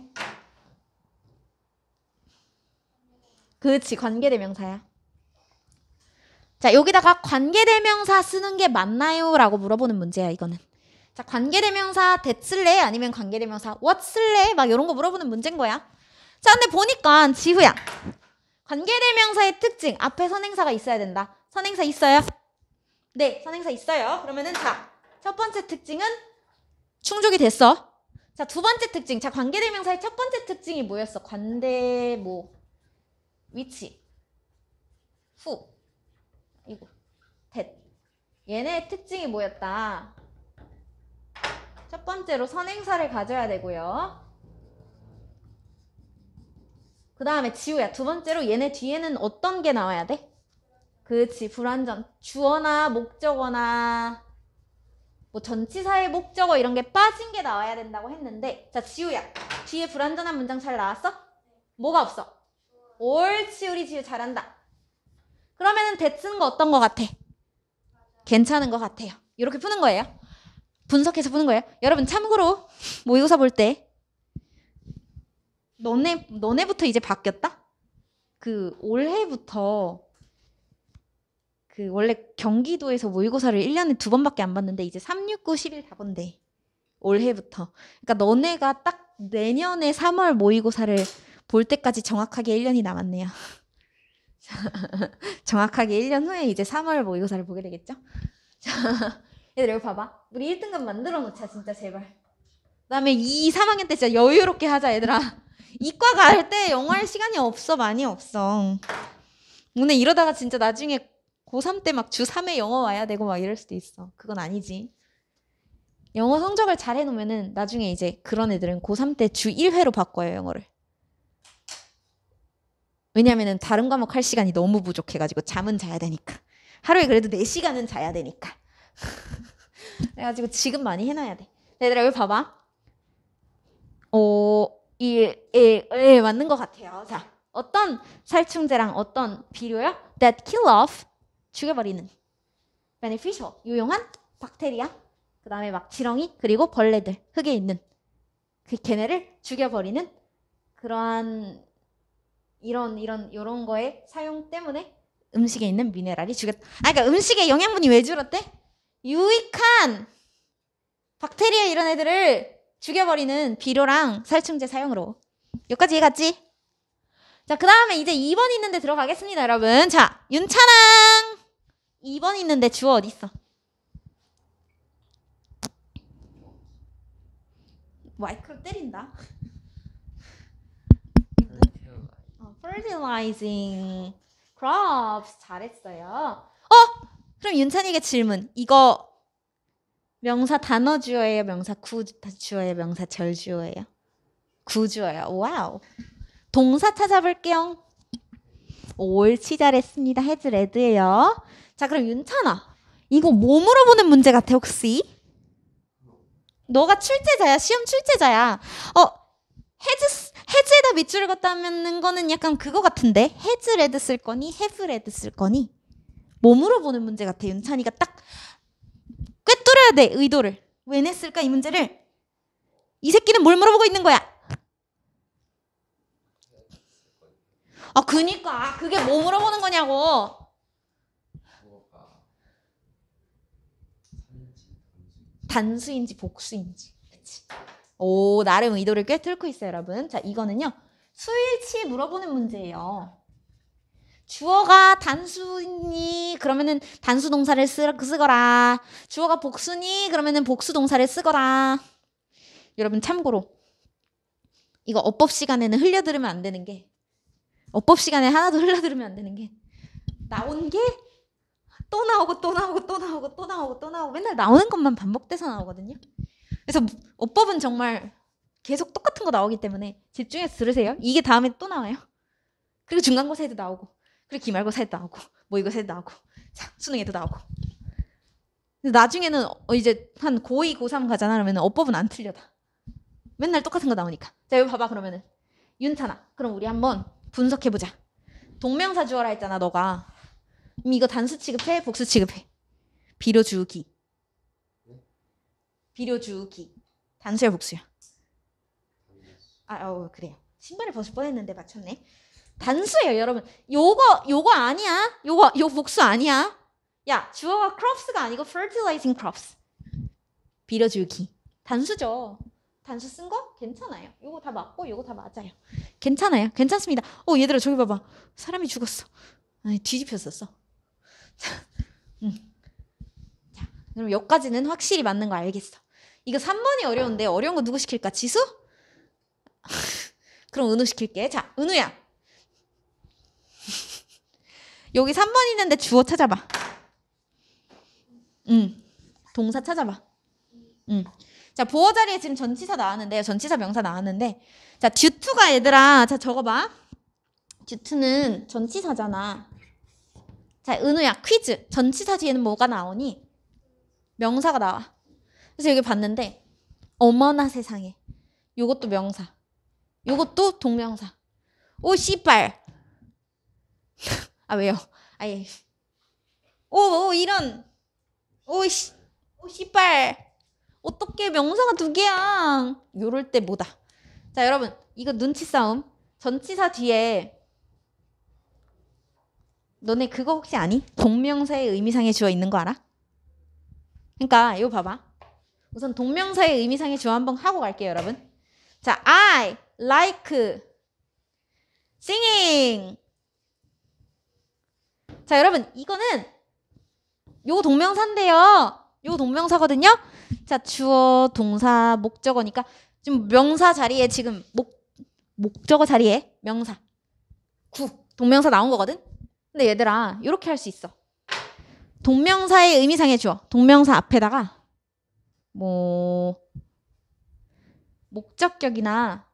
그렇지, 관계대명사야. 자, 여기다가 관계대명사 쓰는 게 맞나요? 라고 물어보는 문제야, 이거는. 자, 관계대명사 that 쓸래? 아니면 관계대명사 what 쓸래? 막 이런 거 물어보는 문제인 거야. 자, 근데 보니까 지후야. 관계대명사의 특징. 앞에 선행사가 있어야 된다. 선행사 있어요? 네, 선행사 있어요. 그러면은 자, 첫 번째 특징은 충족이 됐어. 자, 두 번째 특징. 자, 관계대명사의 첫 번째 특징이 뭐였어? 관대 뭐 위치 후 이거 that. 얘네의 특징이 뭐였다? 첫 번째로 선행사를 가져야 되고요. 그 다음에 지우야. 두 번째로 얘네 뒤에는 어떤 게 나와야 돼? 그렇지, 불완전. 주어나 목적어나 뭐 전치사의 목적어 이런 게 빠진 게 나와야 된다고 했는데, 자, 지우야. 뒤에 불완전한 문장 잘 나왔어? 뭐가 없어? 옳지, 우리 지우 잘한다. 그러면은 that 쓰는 거 어떤 거 같아? 괜찮은 거 같아요. 이렇게 푸는 거예요. 분석해서 푸는 거예요. 여러분 참고로 모의고사 볼 때 너네부터 이제 바뀌었다? 그 올해부터 그 원래 경기도에서 모의고사를 1년에 2번밖에 안 봤는데 이제 3, 6, 9, 11 다 본대. 올해부터. 그러니까 너네가 딱 내년에 3월 모의고사를 볼 때까지 정확하게 1년이 남았네요. 정확하게 1년 후에 이제 3월 모의고사를 보게 되겠죠? 자, 얘들 여기 봐봐. 우리 1등급 만들어 놓자 진짜 제발. 그다음에 2, 3학년 때 진짜 여유롭게 하자 얘들아. 이과가 할 때 영어 할 시간이 없어. 많이 없어. 오늘 이러다가 진짜 나중에 고3 때 막 주 3회 영어 와야 되고 막 이럴 수도 있어. 그건 아니지. 영어 성적을 잘 해놓으면은 나중에 이제 그런 애들은 고3 때 주 1회로 바꿔요 영어를. 왜냐면은 다른 과목 할 시간이 너무 부족해가지고 잠은 자야 되니까. 하루에 그래도 4시간은 자야 되니까. 그래가지고 지금 많이 해놔야 돼. 얘들아 여기 봐봐. 맞는 것 같아요. 자, 어떤 살충제랑 어떤 비료요? That kill off, 죽여버리는. Beneficial, 유용한 박테리아. 그 다음에 막 지렁이 그리고 벌레들, 흙에 있는 그 걔네를 죽여버리는 그러한 이런 거의 사용 때문에 음식에 있는 미네랄이 그러니까 음식에 영양분이 왜 줄었대? 유익한 박테리아 이런 애들을 죽여버리는 비료랑 살충제 사용으로. 여기까지 이해갔지? 자, 그 다음에 이제 2번 있는데 들어가겠습니다, 여러분. 자, 윤찬항 2번 있는데 주어 어디 있어? 마이크로 때린다. Fertilizing crops. 잘했어요. 그럼 윤찬이에게 질문. 이거 명사 단어 주어예요? 명사 구주어예요? 명사 절주어예요? 구주어예요. 와우. 동사 찾아볼게요. 옳지 잘했습니다. 헤즈 레드예요. 자, 그럼 윤찬아. 이거 뭐 물어보는 문제 같아 혹시? 너가 출제자야. 시험 출제자야. 헤즈에다 밑줄을 걷다는 거는 약간 그거 같은데? 헤즈 레드 쓸 거니? 헤브 레드 쓸 거니? 뭐 물어보는 문제 같아. 윤찬이가 딱 꿰뚫어야 돼. 의도를. 왜 냈을까 이 문제를? 이 새끼는 뭘 물어보고 있는 거야? 그니까 그게 뭐 물어보는 거냐고. 단수인지 복수인지. 그치? 오, 나름 의도를 꿰뚫고 있어요, 여러분. 자, 이거는요. 수일치 물어보는 문제예요. 주어가 단수니 그러면은 단수 동사를 쓰거라. 주어가 복수니 그러면은 복수 동사를 쓰거라. 여러분 참고로 이거 어법 시간에는 흘려들으면 안 되는 게 어법 시간에 하나도 흘려들으면 안 되는 게 나온 게 또 나오고 또 나오고 또 나오고 또 나오고 또 나오고 맨날 나오는 것만 반복돼서 나오거든요. 그래서 어법은 정말 계속 똑같은 거 나오기 때문에 집중해서 들으세요. 이게 다음에 또 나와요. 그리고 중간고사에도 나오고 그리고 기말고사에도 나오고 모의고사에도 나오고 자, 수능에도 나오고. 근데 나중에는 이제 한 고2, 고3 가잖아. 그러면 어법은 안 틀려다. 맨날 똑같은 거 나오니까. 자, 여기 봐봐. 그러면은 윤찬아. 그럼 우리 한번 분석해보자. 동명사 주어라 했잖아 너가. 그럼 이거 단수 취급해? 복수 취급해? 비료주기. 비료주기. 단수야 복수야? 그래요. 신발을 벗을 뻔했는데 맞췄네. 단수예요, 여러분. 요거 아니야. 요거 복수 아니야. 야, 주어가 crops가 아니고 fertilizing crops. 비료주기. 단수죠. 단수 쓴 거 괜찮아요. 요거 다 맞고 요거 다 맞아요. 괜찮아요. 괜찮습니다. 얘들아 저기 봐봐. 사람이 죽었어. 아니, 뒤집혔었어. 자, 그럼 여기까지는 확실히 맞는 거 알겠어. 이거 3번이 어려운데 어려운 거 누구 시킬까? 지수? 그럼 은우 시킬게. 자, 은우야. 여기 3번 있는데 주어 찾아봐. 동사 찾아봐. 자, 보어 자리에 지금 전치사 나왔는데요. 전치사 명사 나왔는데 자, 듀투가 얘들아. 자, 적어봐. 듀투는 전치사잖아. 자, 은우야. 퀴즈. 전치사 뒤에는 뭐가 나오니? 명사가 나와. 그래서 여기 봤는데 어머나 세상에. 요것도 명사. 요것도 동명사. 오 씨발. 왜요? 아예. 이런. 오 씨발. 어떻게 명사가 2개야? 요럴 때 뭐다. 자, 여러분 이거 눈치 싸움. 전치사 뒤에 너네 그거 혹시 아니? 동명사의 의미상의 주어 있는 거 알아? 그러니까 이거 봐봐. 우선 동명사의 의미상의 주어 한번 하고 갈게요, 여러분. 자, I like singing. 자, 여러분 이거는 요 동명사인데요. 요 동명사거든요. 자, 주어, 동사, 목적어니까 지금 명사 자리에 지금 목적어 자리에 명사, 동명사 나온 거거든. 근데 얘들아, 이렇게 할 수 있어. 동명사의 의미상의 주어, 동명사 앞에다가 뭐 목적격이나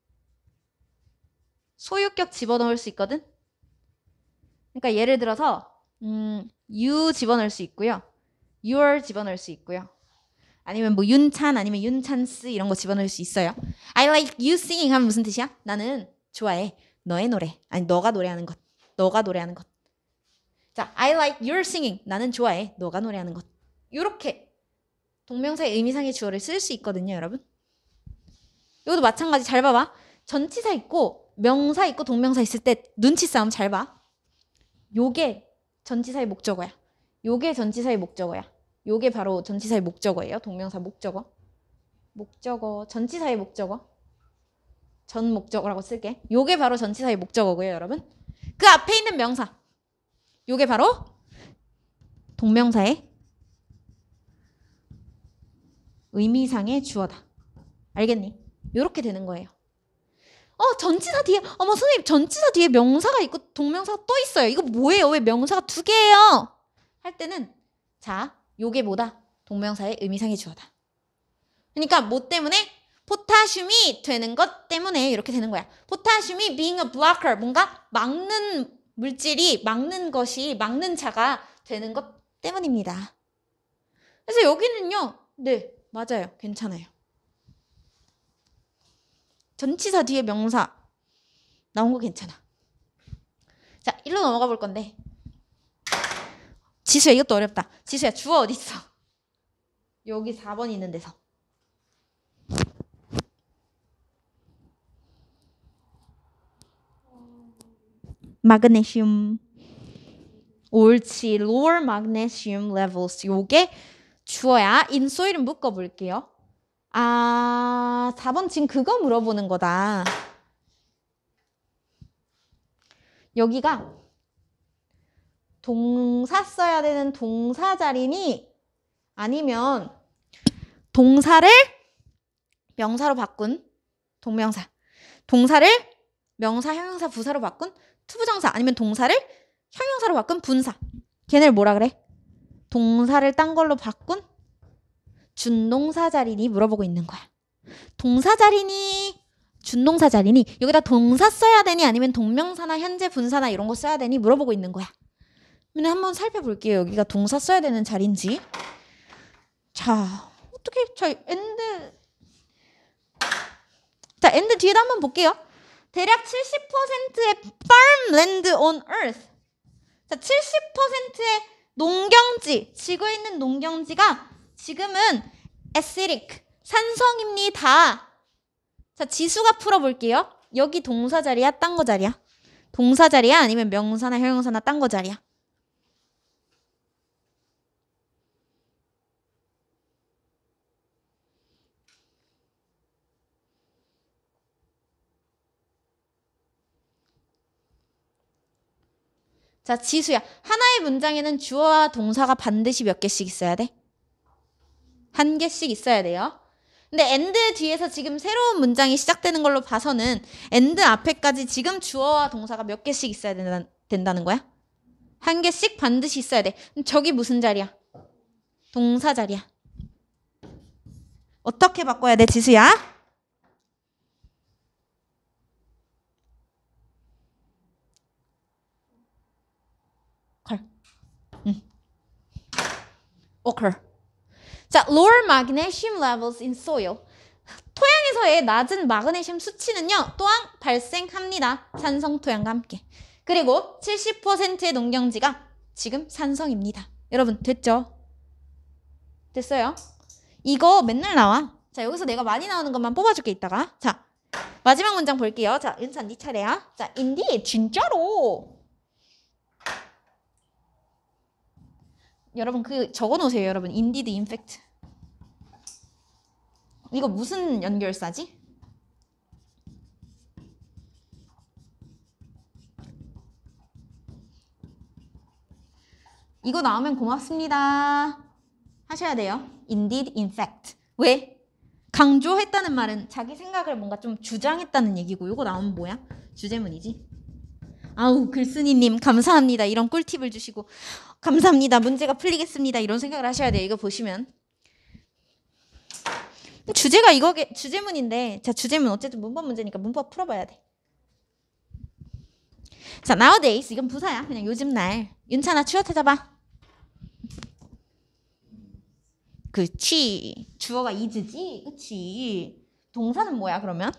소유격 집어넣을 수 있거든. 그러니까 예를 들어서 you 집어넣을 수 있고요. your 집어넣을 수 있고요. 아니면 뭐 윤찬 아니면 윤찬스 이런 거 집어넣을 수 있어요. I like you singing 하면 무슨 뜻이야? 나는 좋아해. 너의 노래. 아니 너가 노래하는 것. 너가 노래하는 것. 자, I like your singing. 나는 좋아해. 너가 노래하는 것. 이렇게 동명사의 의미상의 주어를 쓸 수 있거든요, 여러분. 이것도 마찬가지. 잘 봐봐. 전치사 있고 명사 있고 동명사 있을 때 눈치 싸움 잘 봐. 요게 전치사의 목적어야. 요게 전치사의 목적어야. 요게 바로 전치사의 목적어예요. 동명사 목적어. 목적어, 전치사의 목적어. 전 목적어라고 쓸게. 요게 바로 전치사의 목적어고요, 여러분. 그 앞에 있는 명사. 요게 바로 동명사의 의미상의 주어다. 알겠니? 요렇게 되는 거예요. 전치사 뒤에, 어머 선생님 전치사 뒤에 명사가 있고 동명사가 또 있어요. 이거 뭐예요? 왜 명사가 두 개예요? 할 때는 자, 요게 뭐다? 동명사의 의미상의 주어다. 그러니까 뭐 때문에? 포타슘이 되는 것 때문에 이렇게 되는 거야. 포타슘이 being a blocker, 뭔가 막는 물질이, 막는 것이, 막는 자가 되는 것 때문입니다. 그래서 여기는요. 네, 맞아요. 괜찮아요. 전치사 뒤에 명사 나온 거 괜찮아. 자, 일로 넘어가 볼 건데. 지수야, 이것도 어렵다. 지수야, 주어 어디 있어? 여기 4번 있는 데서. 마그네슘. 옳지. lower magnesium levels. 요게 주어야. in soil은 묶어볼게요. 4번 지금 그거 물어보는 거다. 여기가 동사 써야 되는 동사 자리니 아니면 동사를 명사로 바꾼 동명사. 동사를 명사, 형용사, 부사로 바꾼 투부정사. 아니면 동사를 형용사로 바꾼 분사. 걔네를 뭐라 그래? 동사를 딴 걸로 바꾼 준동사 자리니 물어보고 있는 거야. 동사 자리니 준동사 자리니 여기다 동사 써야 되니 아니면 동명사나 현재 분사나 이런 거 써야 되니 물어보고 있는 거야. 그럼 한번 살펴볼게요. 여기가 동사 써야 되는 자리인지. 자, 어떻게 엔드. 자, 엔드 뒤에다 한번 볼게요. 대략 70%의 farmland on earth. 자, 70%의 농경지, 지구에 있는 농경지가 지금은 acidic, 산성입니다. 자, 지수가 풀어볼게요. 여기 동사 자리야, 딴 거 자리야? 동사 자리야? 아니면 명사나 형용사나 딴 거 자리야? 자, 지수야. 하나의 문장에는 주어와 동사가 반드시 몇 개씩 있어야 돼? 한 개씩 있어야 돼요. 근데 and 뒤에서 지금 새로운 문장이 시작되는 걸로 봐서는 and 앞에까지 지금 주어와 동사가 몇 개씩 있어야 된다는 거야? 한 개씩 반드시 있어야 돼. 그럼 저기 무슨 자리야? 동사 자리야. 어떻게 바꿔야 돼, 지수야? occur. 자, lower magnesium levels in soil. 토양에서의 낮은 마그네슘 수치는요, 또한 발생합니다. 산성 토양과 함께. 그리고 70%의 농경지가 지금 산성입니다. 여러분, 됐죠? 됐어요? 이거 맨날 나와. 자, 여기서 내가 많이 나오는 것만 뽑아줄게, 이따가. 자, 마지막 문장 볼게요. 자, 은찬 네 차례야. 자, indeed, 진짜로. 여러분 그 적어놓으세요. 여러분 indeed, in fact. 이거 무슨 연결사지? 이거 나오면 고맙습니다 하셔야 돼요. indeed, in fact. 왜? 강조했다는 말은 자기 생각을 뭔가 좀 주장했다는 얘기고, 이거 나오면 뭐야? 주제문이지. 아우, 글쓴이님 감사합니다. 이런 꿀팁을 주시고 감사합니다. 문제가 풀리겠습니다. 이런 생각을 하셔야 돼요. 이거 보시면 주제가 이거게 주제문인데, 자, 주제문 어쨌든 문법 문제니까 문법 풀어봐야 돼. 자, nowadays 이건 부사야. 그냥 요즘 날. 윤찬아 주어 찾아봐. 그치. 주어가 is지. 그치. 동사는 뭐야 그러면?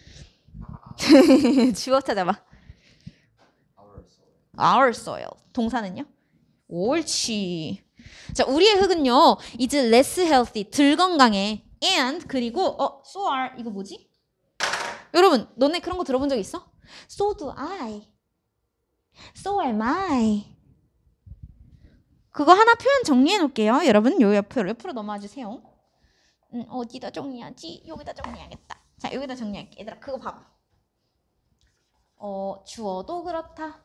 주어 찾아봐. Our soil. 동사는요? 옳지. 자, 우리의 흙은요 is less healthy. 덜 건강해. And 그리고 so are. 이거 뭐지? 여러분 너네 그런 거 들어본 적 있어? So do I. So am I. 그거 하나 표현 정리해 놓을게요. 여러분 요 옆으로 넘어와 주세요. 어디다 정리하지? 여기다 정리하겠다. 자, 여기다 정리할게. 얘들아 그거 봐봐. 주어도 그렇다.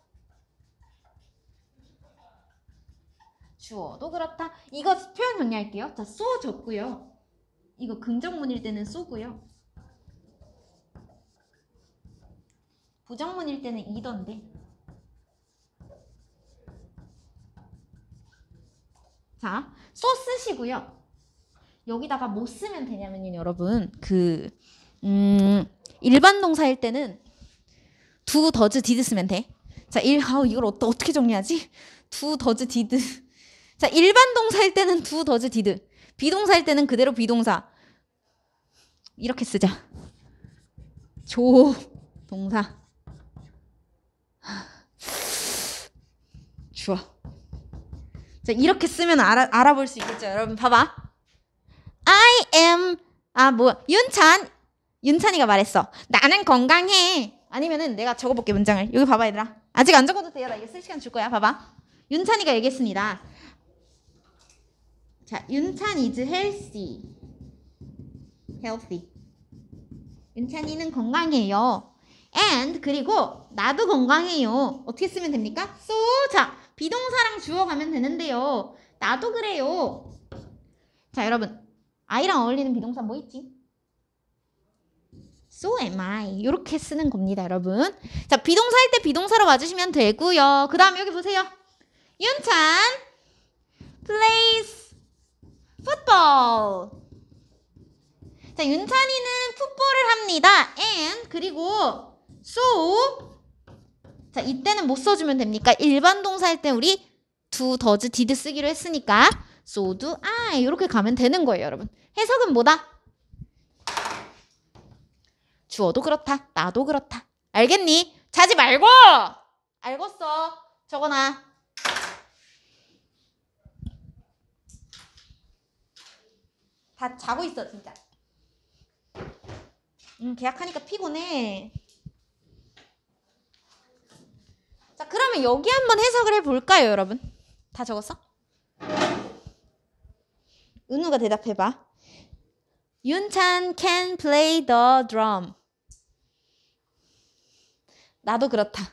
주어도 그렇다. 이거 표현 정리할게요. 자, so 졌고요. 이거 긍정문일 때는 so고요. 부정문일 때는 이던데. 자, so 쓰시고요. 여기다가 뭐 쓰면 되냐면요, 여러분. 일반 동사일 때는 do, does, did 쓰면 돼. 자, 이걸 어떻게 정리하지? do, does, did. 자, 일반 동사일 때는 do, does, did. 비동사일 때는 그대로 비동사. 이렇게 쓰자. 동사. 주어. 자, 이렇게 쓰면 알아볼 수 있겠죠. 여러분 봐봐. I am 윤찬이가 말했어. 나는 건강해. 아니면은 내가 적어볼게 문장을. 여기 봐봐 얘들아. 아직 안 적어도 돼요. 나 이거 쓸 시간 줄 거야. 봐봐. 윤찬이가 얘기했습니다. 자, 윤찬 is healthy. 윤찬이는 건강해요. And 그리고 나도 건강해요. 어떻게 쓰면 됩니까? So. 자, 비동사랑 주어 가면 되는데요. 나도 그래요. 자, 여러분 I랑 어울리는 비동사 뭐 있지? So am I. 이렇게 쓰는 겁니다, 여러분. 자, 비동사일 때 비동사로 와주시면 되고요. 그 다음 여기 보세요. 윤찬 plays football. 자, 윤찬이는 풋볼을 합니다. And 그리고 so. 자, 이때는 뭐 써주면 됩니까? 일반 동사일 때 우리 do, does, did 쓰기로 했으니까 so do I. 이렇게 가면 되는 거예요, 여러분. 해석은 뭐다? 주어도 그렇다. 나도 그렇다. 알겠니? 자지 말고! 알겠어. 적어놔. 다 자고 있어, 진짜. 계약하니까 피곤해. 자, 그러면 여기 한번 해석을 해볼까요, 여러분? 다 적었어? 은우가 대답해봐. 윤찬 can play the drum. 나도 그렇다.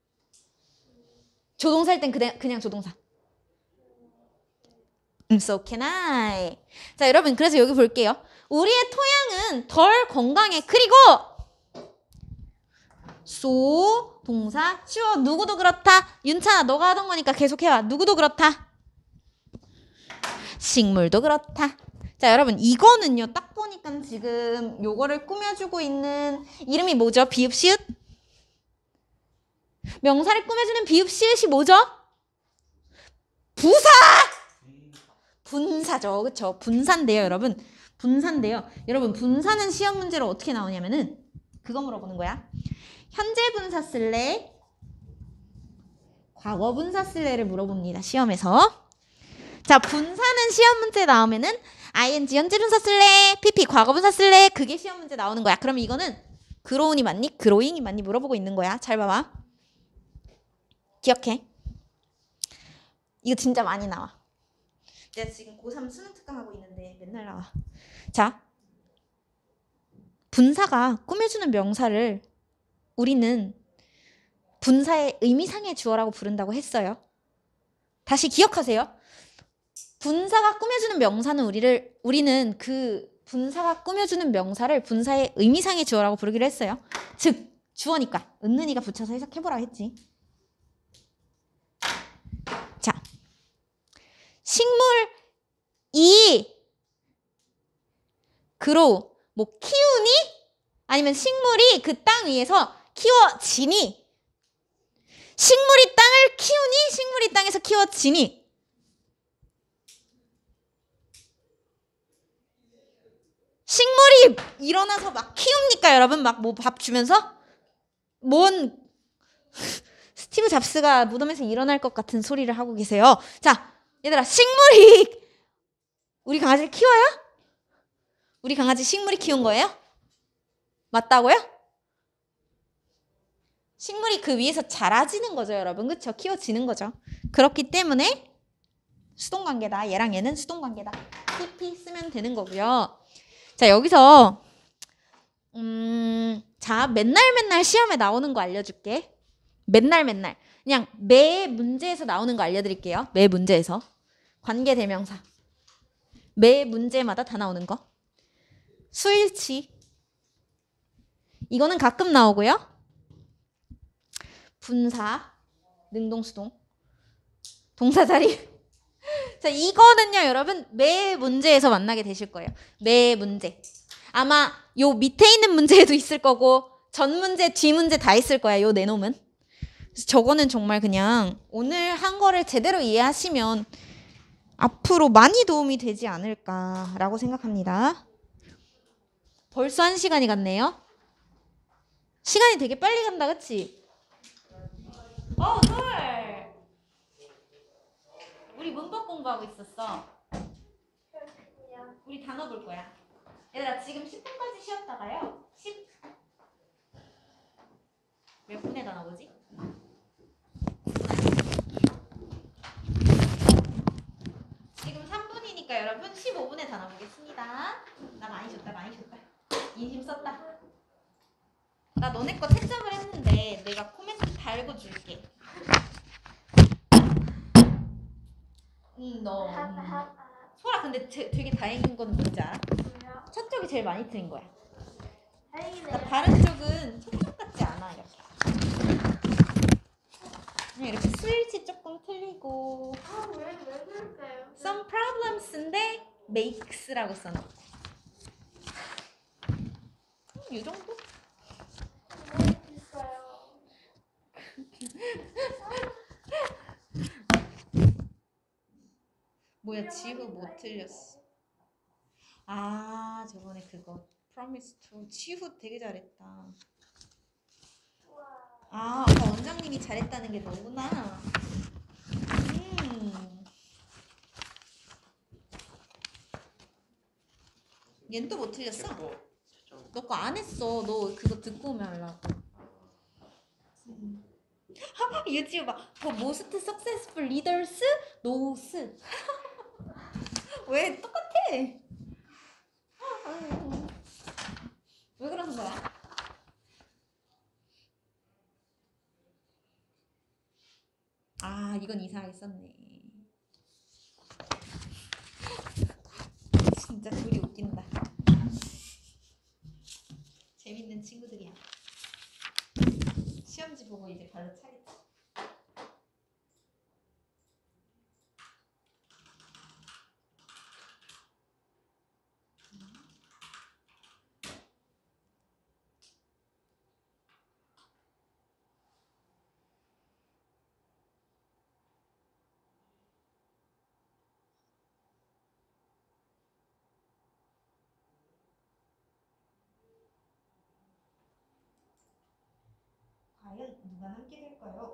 조동사일 땐 그냥 조동사. So can I. 자, 여러분 그래서 여기 볼게요. 우리의 토양은 덜 건강해. 그리고 so 동사 주어 누구도 그렇다. 윤찬아 너가 하던 거니까 계속 해와. 누구도 그렇다. 식물도 그렇다. 자, 여러분 이거는요 딱 보니까 지금 요거를 꾸며주고 있는 이름이 뭐죠? 비읍시읒? 명사를 꾸며주는 비읍시읒이 뭐죠? 부사! 분사죠. 그쵸? 분사인데요, 여러분. 분사인데요. 여러분 분사는 시험 문제로 어떻게 나오냐면은 그거 물어보는 거야. 현재 분사 쓸래? 과거 분사 쓸래를 물어봅니다. 시험에서. 자, 분사는 시험 문제 나오면은 ing 현재 분사 쓸래? pp 과거 분사 쓸래? 그게 시험 문제 나오는 거야. 그러면 이거는 그로운이 맞니? 그로잉이 맞니? 물어보고 있는 거야. 잘 봐봐. 기억해. 이거 진짜 많이 나와. 내가 지금 고3 수능 특강하고 있는데 맨날 나와. 자, 분사가 꾸며주는 명사를 우리는 분사의 의미상의 주어라고 부른다고 했어요. 다시 기억하세요. 분사가 꾸며주는 명사는 우리는 그 분사가 꾸며주는 명사를 분사의 의미상의 주어라고 부르기로 했어요. 즉 주어니까 은는이가 붙여서 해석해보라 했지. 자, 식물이 그로 뭐 키우니? 아니면 식물이 그 땅 위에서 키워지니? 식물이 땅을 키우니? 식물이 땅에서 키워지니? 식물이 일어나서 막 키웁니까, 여러분? 막 뭐 밥 주면서? 뭔 스티브 잡스가 무덤에서 일어날 것 같은 소리를 하고 계세요. 자, 얘들아, 식물이 우리 강아지를 키워요? 우리 강아지 식물이 키운 거예요? 맞다고요? 식물이 그 위에서 자라지는 거죠, 여러분. 그쵸? 키워지는 거죠. 그렇기 때문에 수동관계다. 얘랑 얘는 수동관계다. PP 쓰면 되는 거고요. 자, 여기서 자, 맨날 시험에 나오는 거 알려줄게. 맨날 그냥 매 문제에서 나오는 거 알려드릴게요. 매 문제에서 관계대명사 매 문제마다 다 나오는 거. 수일치 이거는 가끔 나오고요. 분사 능동수동 동사자리 자, 이거는요, 여러분 매 문제에서 만나게 되실 거예요. 매 문제. 아마 요 밑에 있는 문제에도 있을 거고 전 문제, 뒤 문제 다 있을 거야. 요 내놈은. 그래서 저거는 정말 그냥 오늘 한 거를 제대로 이해하시면 앞으로 많이 도움이 되지 않을까라고 생각합니다. 벌써 1시간이 갔네요. 시간이 되게 빨리 간다, 그치? 헐. 우리 문법 공부하고 있었어. 우리 단어 볼 거야. 얘들아, 지금 10분까지 쉬었다가요. 몇 분에 다 나오지? 지금 3분이니까 여러분 15분에 다 나오겠습니다. 나 많이 줬다. 인심 썼다. 나 너네 거 채점을 했는데 내가 코멘트 달고줄게. 너 소라, 근데 되게 다행인 건 뭔지 알아? 첫 쪽이 제일 많이 틀린 거야. 그러니까 다른 쪽은 첫 쪽 같지 않아. 이렇게 스위치 조금 틀리고. 왜 그럴까요? Some problems인데 makes라고 써놨고. 이 정도? 있어요. 뭐야, 지우 못 틀렸어. 아, 저번에 그거 promise to. 지우 되게 잘했다. 아, 아까 원장님이 잘했다는 게 너구나. 얘는 또 못 틀렸어? 너 거 안 했어. 너 그거 듣고 오면 하려고. 유지우 봐. The most successful leaders knows. 왜 똑같아? 왜 그러는 거야? 아, 이건 이상하게 썼네. 진짜 둘이 웃긴다. 재밌는 친구들이야. 시험지 보고 이제 발로 차겠지. 과연 누가 남게 될까요?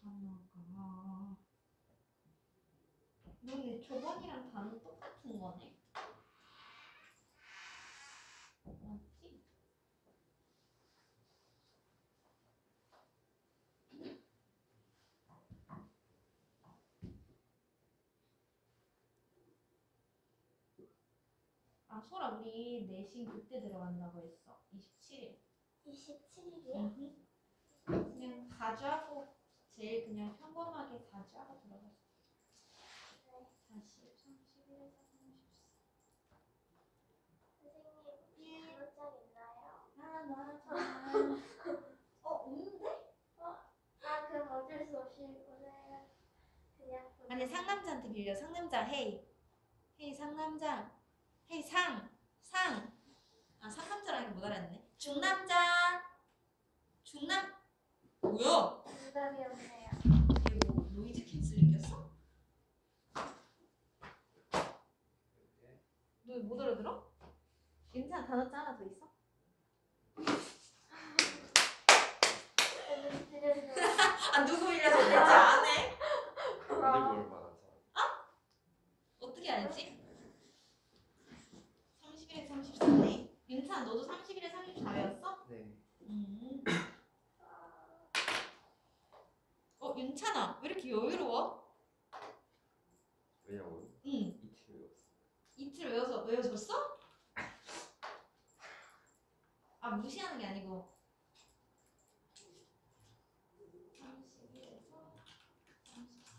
단어가 너네 저번이랑 단어 똑같은 거네. 맞지? 아 소라 우리 내신 그때 들어간다고 했어. 27일. 27일이요? 그냥 4주 하고 제일 그냥 평범하게 4주 하고 들어갔어. 40, 31에서 34. 선생님, 단어장 있나요? 없는데? 그럼 어쩔 수 없이 오늘 그냥 아니 상남자한테 빌려. 상남자 헤이 상남자 헤이 상 아 상남자라니까 못 알았네. 중남자 중남 뭐야? 정답이었네요. 이게 뭐 노이즈 캔슬 이겼어? 너 못 알아들어? 괜찮아 단어짜 하나 더 있어? 아 누구 빌려서 냈지 안 해? 그리고 얼마나 잘. 어떻게 알지? 30일에 34네. 윤찬 너도 30일에 34였어? 네. 윤찬아 왜 이렇게 여유로워? 왜냐고요? 응. 이틀 외웠어. 이틀 외워줬어? 아 무시하는 게 아니고 30일에서 34.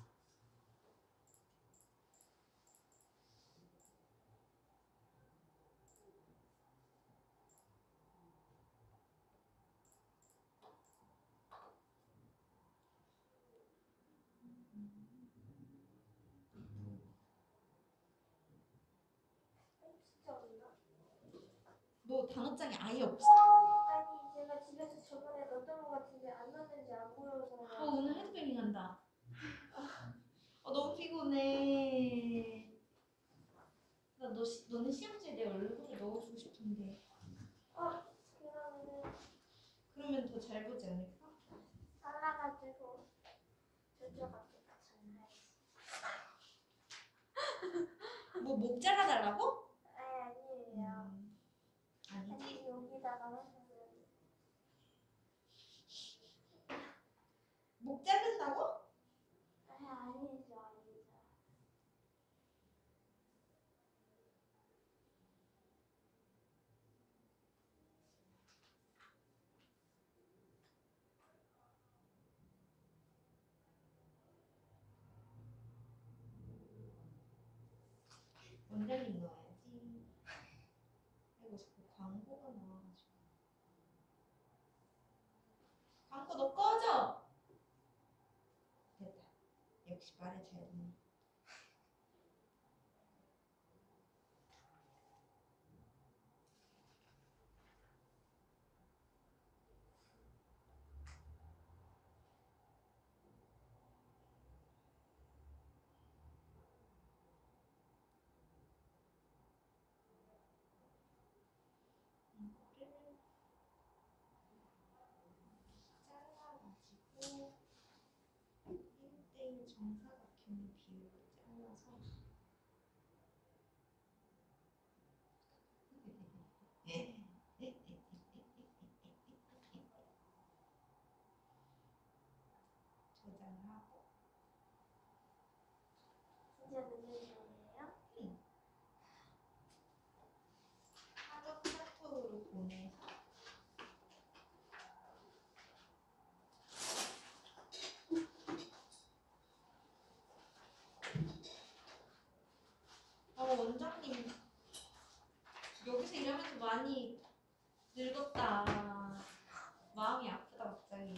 진짜 없나? 너 단어장이 아예 없어? 아니 제가 집에서 저번에 넣었던 것 같은데 안 넣었는지 안 보여서. 오늘 헤드뱅잉 한다. 너무 피곤해. 너는 시험지에 내 얼굴을 넣어주고 싶은데. 그러면 더 잘 보지 않을까? 잘라가지고 저쪽 앞에다 전화했어. 뭐 목 잘라달라고? 아니에요. 아니지. 아니 여기다가 하면 목 자른다고? 아니죠. 원장님 넣어야지. 아이고 자꾸 광고가 나와가지고. 광고 너 꺼져. 됐다. 역시 말해줘야 돼. 이거를 잘라가지고 1대1 정사각형 비율로 잘라서 저장하고 진짜 늦은 거예요? 카톡으로 보내서 원장님 여기서 일하면서 많이 늙었다. 마음이 아프다 갑자기.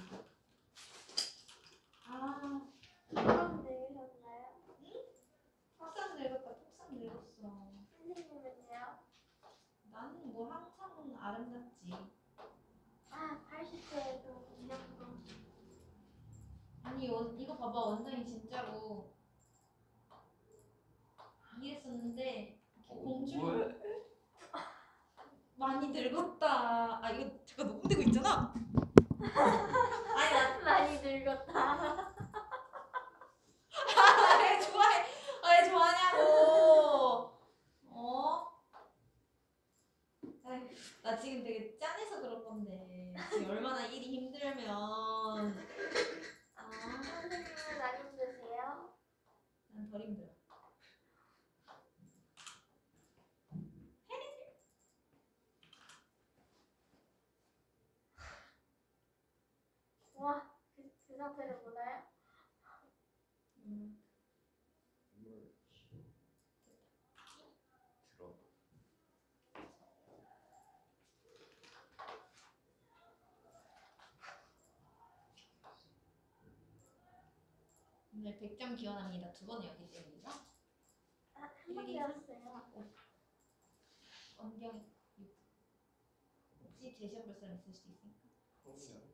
그럼 내리셨나요? 톡상 늙었다. 톡상 늙었어. 선생님은요? 나는 뭐 항상 아름답지. 80대에도 이 정도. 아니 이거 봐봐 원장님 진짜로 이랬었는데 공주 많이 늙었다. 아 이거 잠깐 녹음되고 있잖아. 아니 나 많이 늙었다. 지금 되게 짠해서 그럴 건데 지금 얼마나 일이 힘들면 아, 선생님은 안 힘드세요? 난 덜 힘들어. 와, 그 상태를 보나요? 음. 물 들어. 오늘 100점 기원합니다. 두 번에 어디 때문이죠? 한번 배웠어요. 원경 6. 혹시 제시어 볼 사람 있을 수도 있으니까. 그럼요.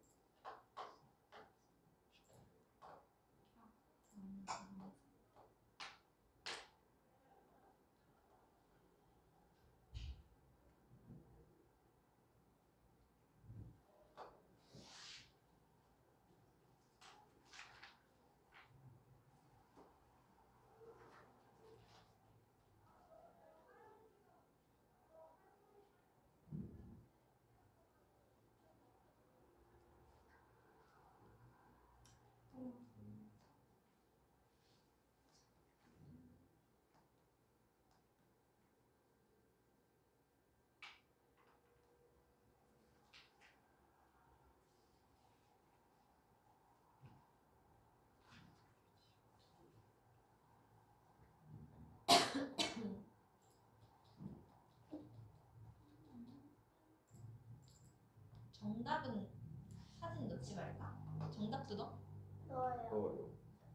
정답은 사진 넣지 말까? 정답도 넣어? 넣어요. 더워요.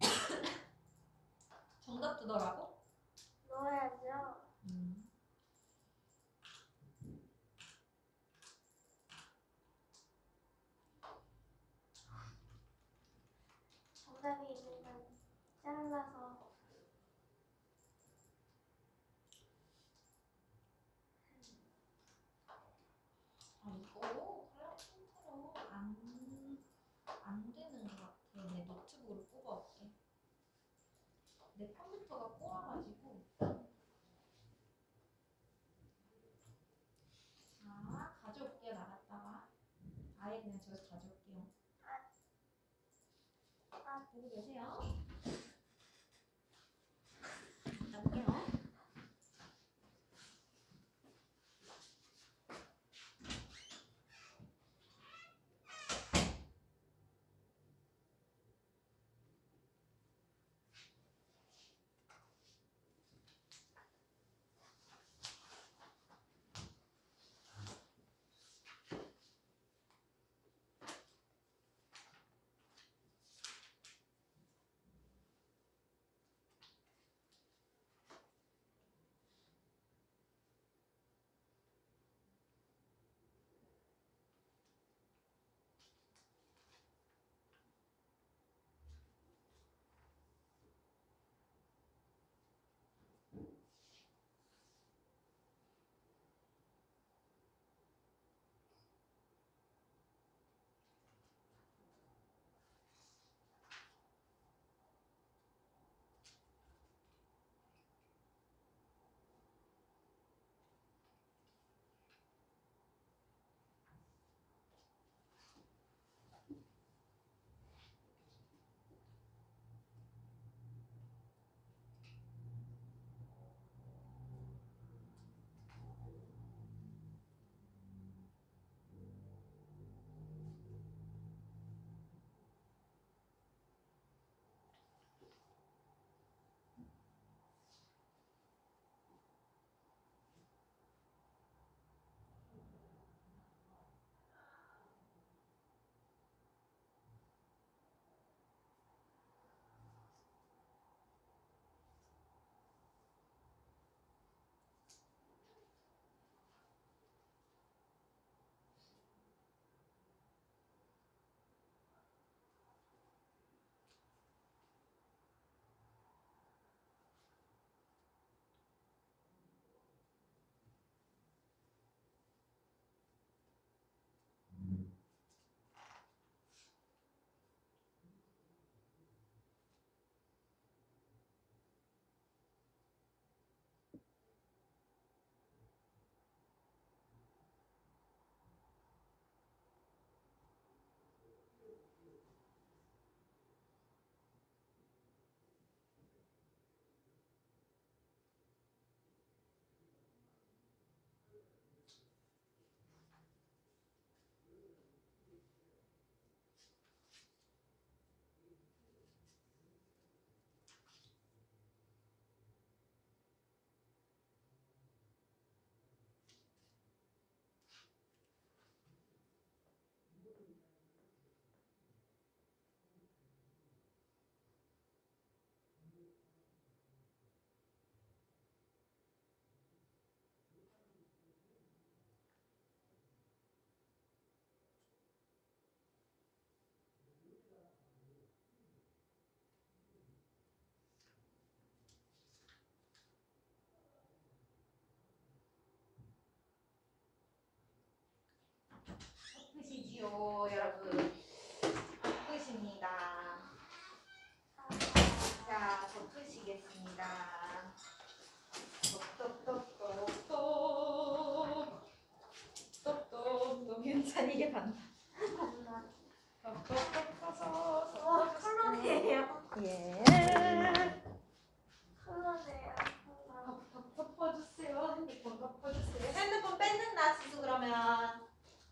정답도 넣으라고? 넣어야죠. 정답이 있는 건 잘라서 아 이거 클라우드로 안 되는 것 같아. 내 노트북으로 뽑아올게. 내 컴퓨터가 꼬아가지고. 자 가져올게요. 나갔다가 아예 그냥 저기서 가져올게요. 보고 계세요. 갈게요. 보십시오, 여러분. 덮으십니다. 자, 덮으시겠습니다. 똑똑똑똑똑똑똑 괜찮이게 간다. 똑똑똑똑똑 컬러네요. 예. 컬러네요. 덮어주세요. 핸드폰 덮어주세요. 핸드폰 뺏는다, 지수 그러면.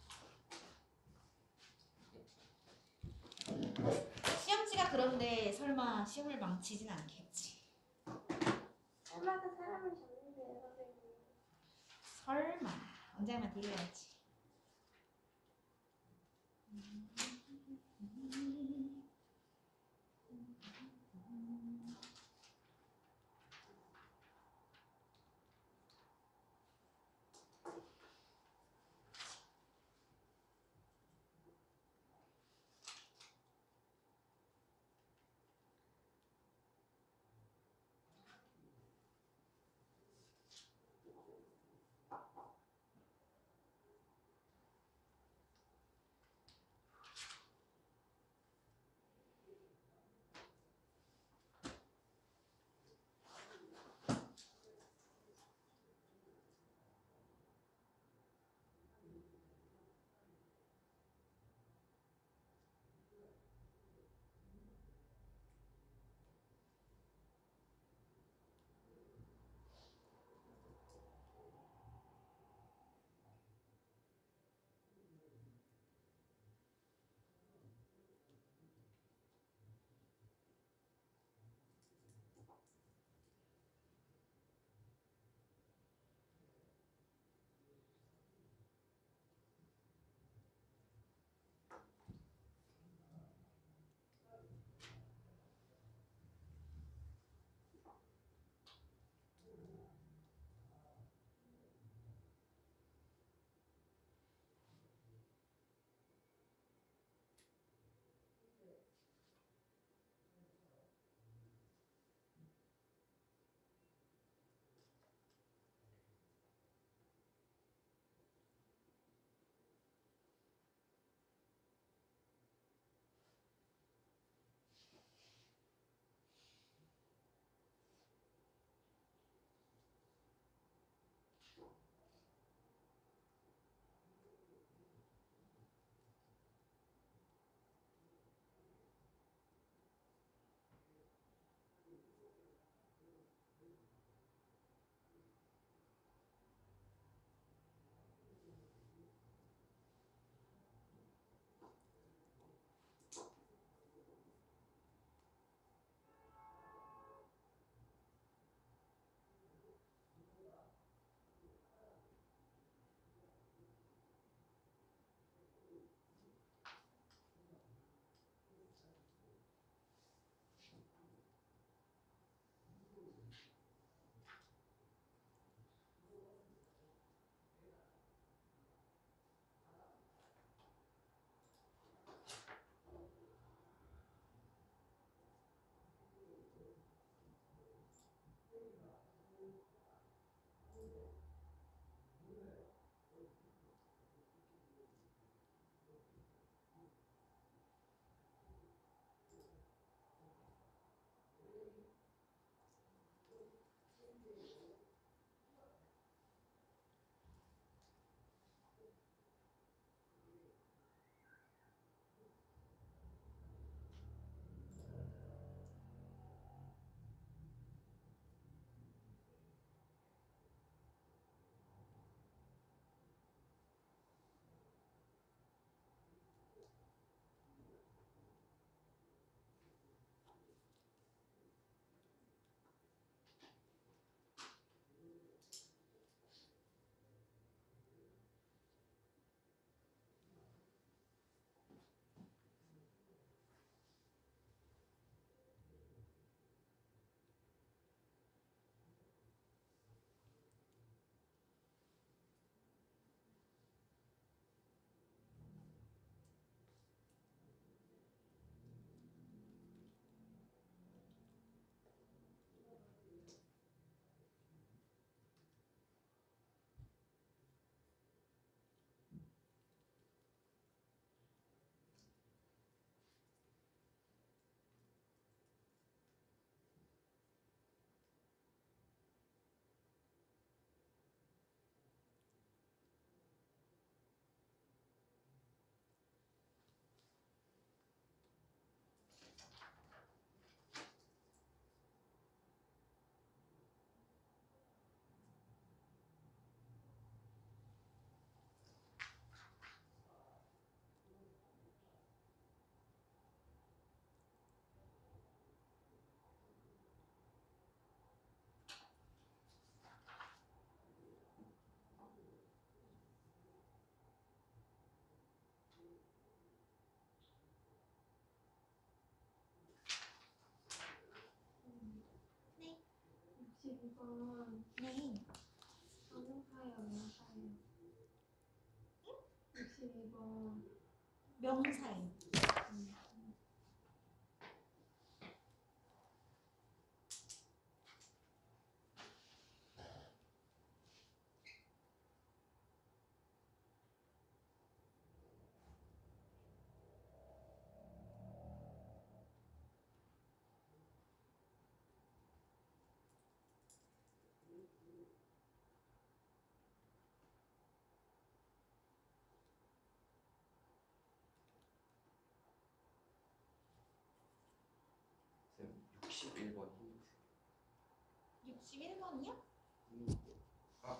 시험지가 그런데 설마 시험을 망치진 않겠지. 엄마가 사람을 잡는데요, 선생님. 설마 언제만 딜러야지. 62번 네. 형용사예요, 명사예요? 62번 명사예요. 쌤 61번 힌트. 61번이요? 아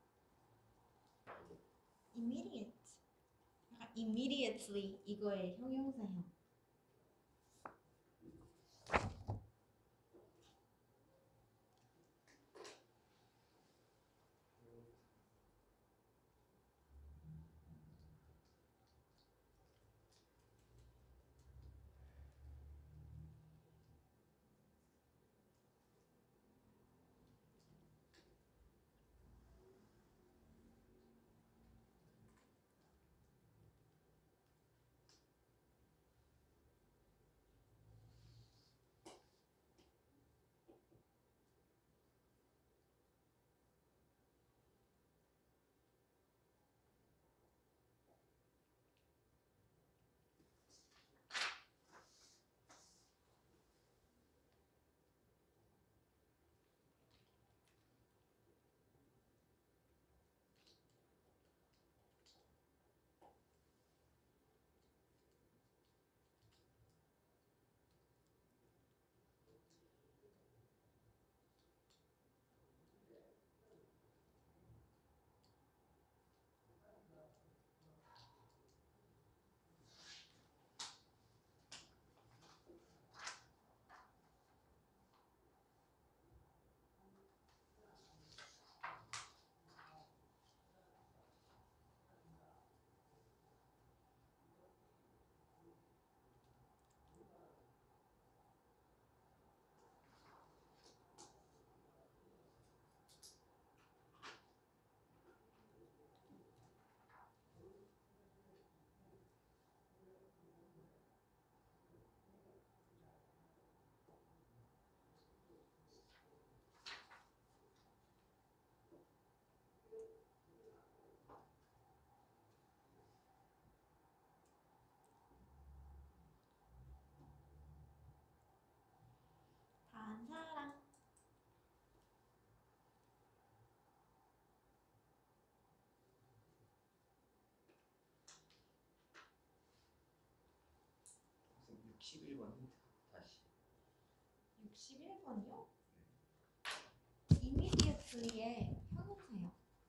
immediate. 약간 immediately 이거의 형용사형. 단사랑. 쌤 61번 힌트 다시. 61번이요? immediately의 형용사요.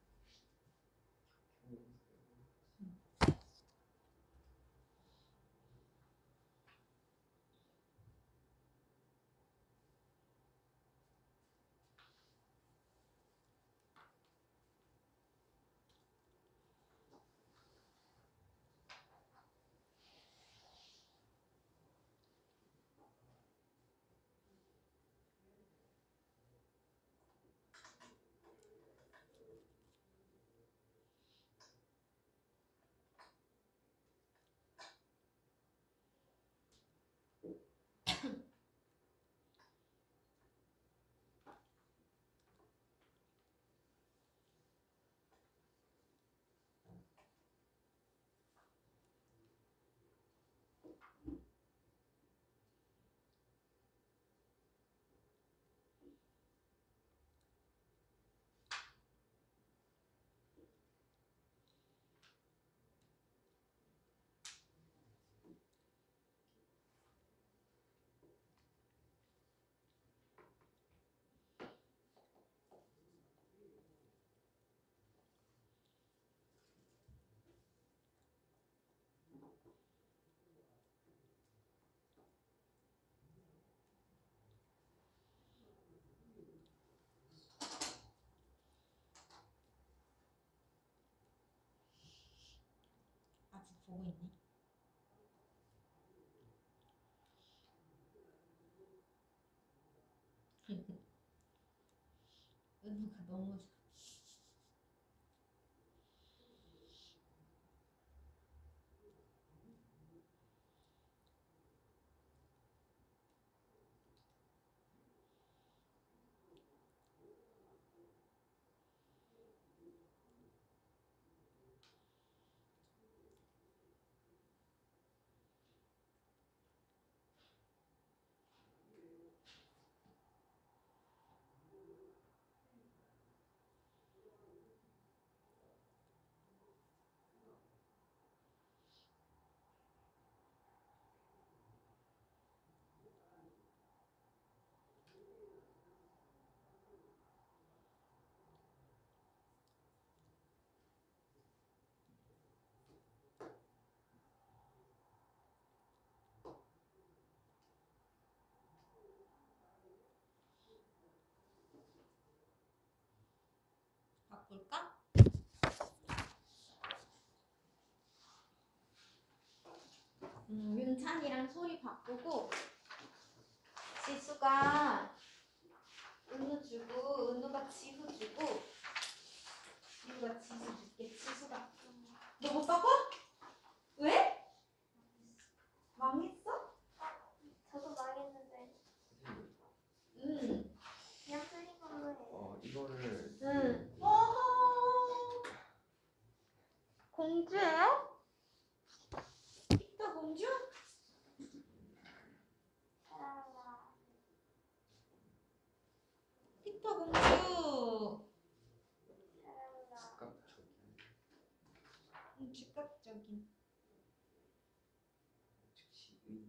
아직 보고 있네. 은우가 너무 좋아. 바꿀까? 윤찬이랑 소리 바꾸고 지수가 은우 주고 은우가 지수 주고 지수가 지수 줄게. 지수가 너 못 바꿔? 왜? 망했어? 저도 망했는데 선생님, 그냥 틀린 걸로 해. 이거를 응. 어허. 공주예요? 빅터 공주? 사랑아. 빅터 공주. 사랑아. 즉각적인 즉각적인. 즉시의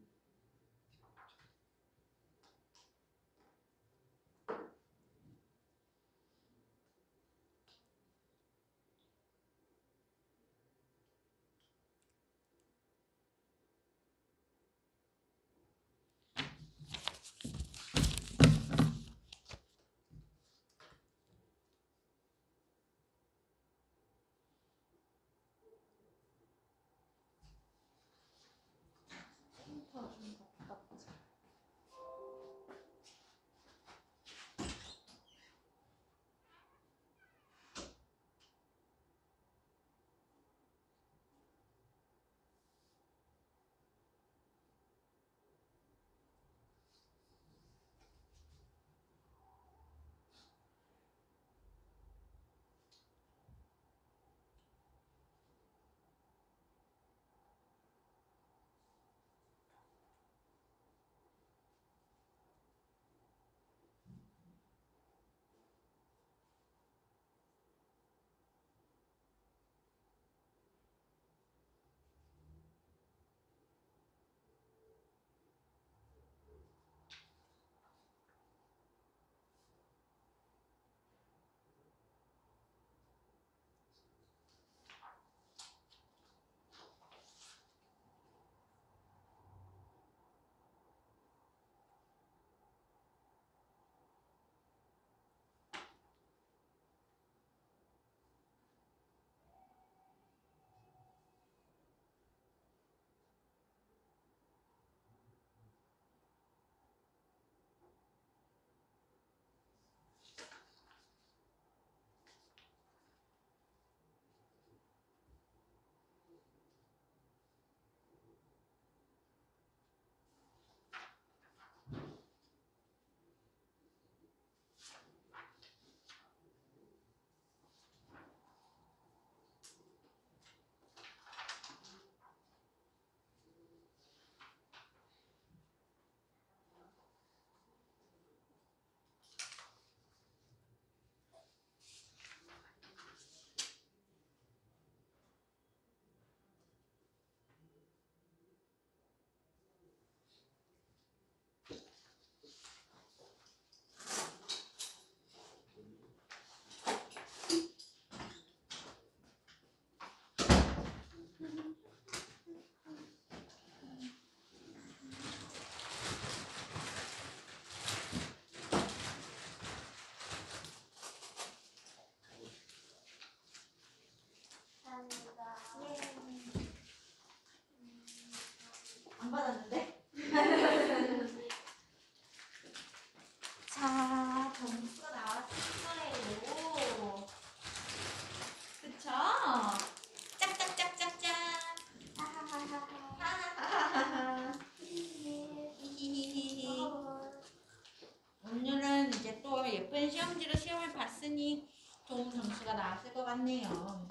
같네요.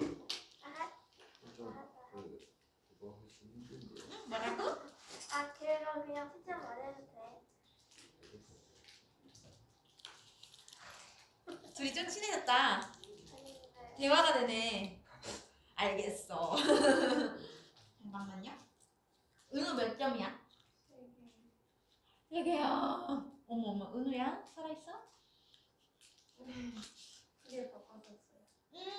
그거 훨씬 힘든데요. 응? 뭐라고? 그래도 그냥 숫자 말해도 돼. 둘이 좀 친해졌다. 아닌데. 대화가 되네. 알겠어. 잠깐만요. 은우 몇 점이야? 3개야. 어머, 은우야? 살아있어? 두개 바꿔줬어요.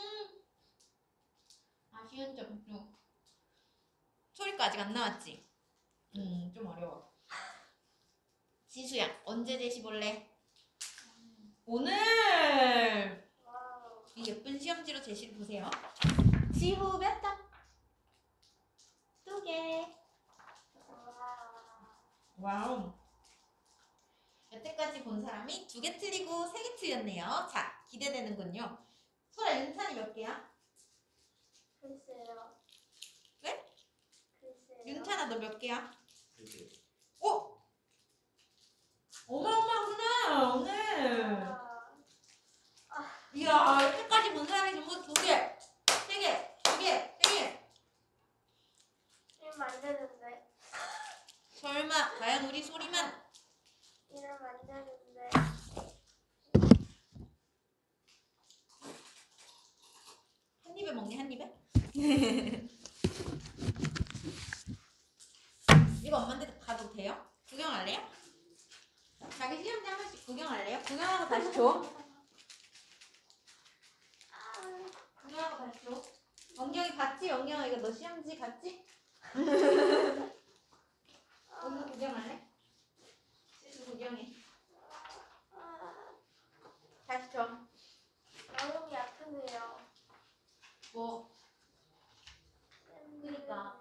아쉬운 점 6. 소리가 아직 안 나왔지? 좀 어려워. 지수야, 언제 제시 볼래? 오늘! 와우. 이 예쁜 시험지로 제시를 보세요. 지후 몇 점? 2개. 와우. 여태까지 본 사람이 2개 틀리고 3개 틀렸네요. 자, 기대되는군요. 소라, 윤찬이 몇 개야? 글쎄요. 왜? 글쎄요. 윤찬아, 너 몇 개야? 그게 오! 어마어마하구나, 오늘. 이야, 여태까지 본 사람이 전부 2개, 3개, 2개, 3개. 이러면 안 되는데. 설마, 과연 우리 소리만? 이러면 안 되는데. 한 입에 먹니, 한 입에? 이거 엄마한테 가도 돼요? 구경할래요? 자기 시험지 한 번씩 구경할래요? 구경하고 다시 줘. 구경하고 다시 줘. 영경이 봤지? 영경아, 이거 너 시험지 봤지? 오늘 구경할래? 지수 구경해. 다시 줘. 너무 약하네요. 뭐? 그니까.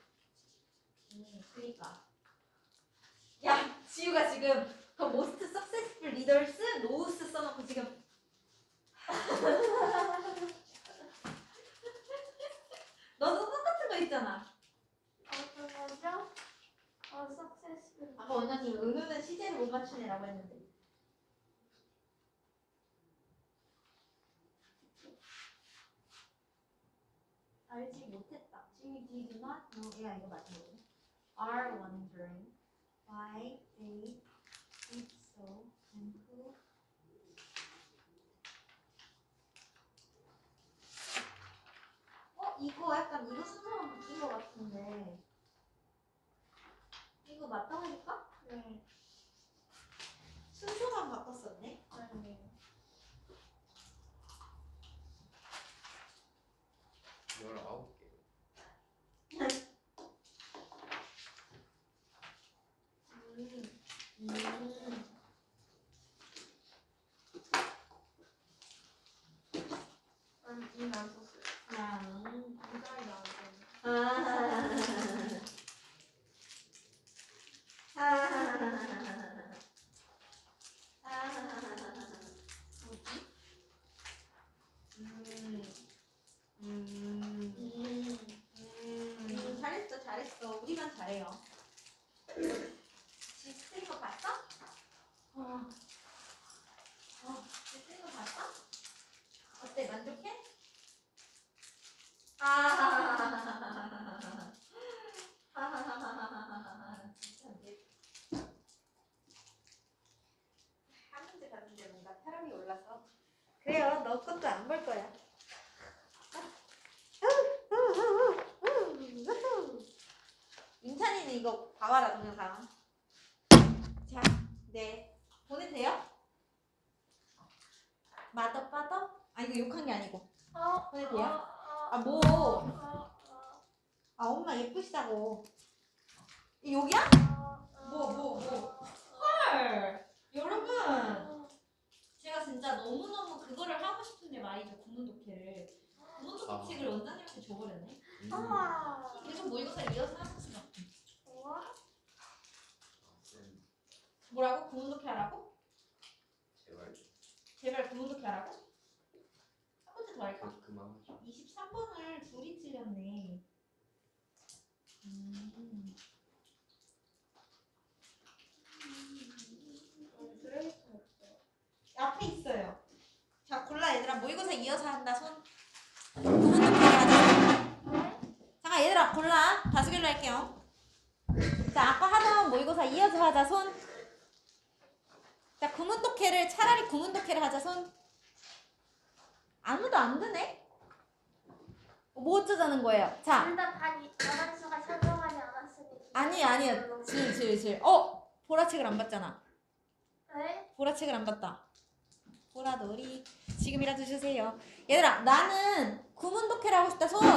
그니까. 야, 지우가 지금 그 most successful leaders 노우스 써놓고 지금 너도 똑같은 거 있잖아. 어떤 거죠? 석세스. 아까 원장님 은우는 시제를 못 맞추네라고 했는데. 알지 못했다. She did not know. 얘가 이거 맞은 거네. Are wondering why they did so and who. 이거 약간 이거 순서만 바뀐 것 같은데. 이거 맞다고 해볼까? 네. 순서만 바꿨었네. 아니. 19개. 이는 안 썼어요. 굉장히 잘했어, 잘했어. 우리만 잘해요. 지스인 거 봤어? 지스인 거 봤어? 어때, 만족해? 진짜 안 돼. 한 문제 봤는데 뭔가 혈압이 올라서. 그래요, 너 것도 안 볼 거야. 인찬이는 이거 봐봐라, 동영상. 자, 네. 보내도 돼요? 마더파더? 아, 이거 욕한 게 아니고. 보내도 돼요? 뭐. 엄마 예쁘시다고. 이 욕이야? 뭐. 헐. 여러분. 제가 진짜 너무너무 그거를 하고 싶은데 말이죠. 구문 독해를. 구문 독해책을 원장님한테 줘버렸네. 계속 모의고사 이어서 하는 수가 없어. 뭐라고? 구문 독해 하라고? 제발 구문 독해 하라고? 한 번째 더 할까? 그만하죠. 23번을 둘이 틀렸네. 쓰레기통 없어요. 앞에 있어요. 자, 골라 얘들아. 모의고사 이어서 한다. 손. 다수결로 할게요. 자, 아까 하던 모의고사 이어서 하자. 손. 자, 구문독해를 차라리 구문독해를 하자. 손. 아무도 안 드네? 뭐 어쩌자는 거예요? 자, 둘다 반수가 설명하지 않았으니. 아니요. 질. 보라책을 안 봤잖아. 네? 보라책을 안 봤다. 보라돌이. 지금이라도 주세요. 얘들아, 나는 구문독해를 하고 싶다. 손.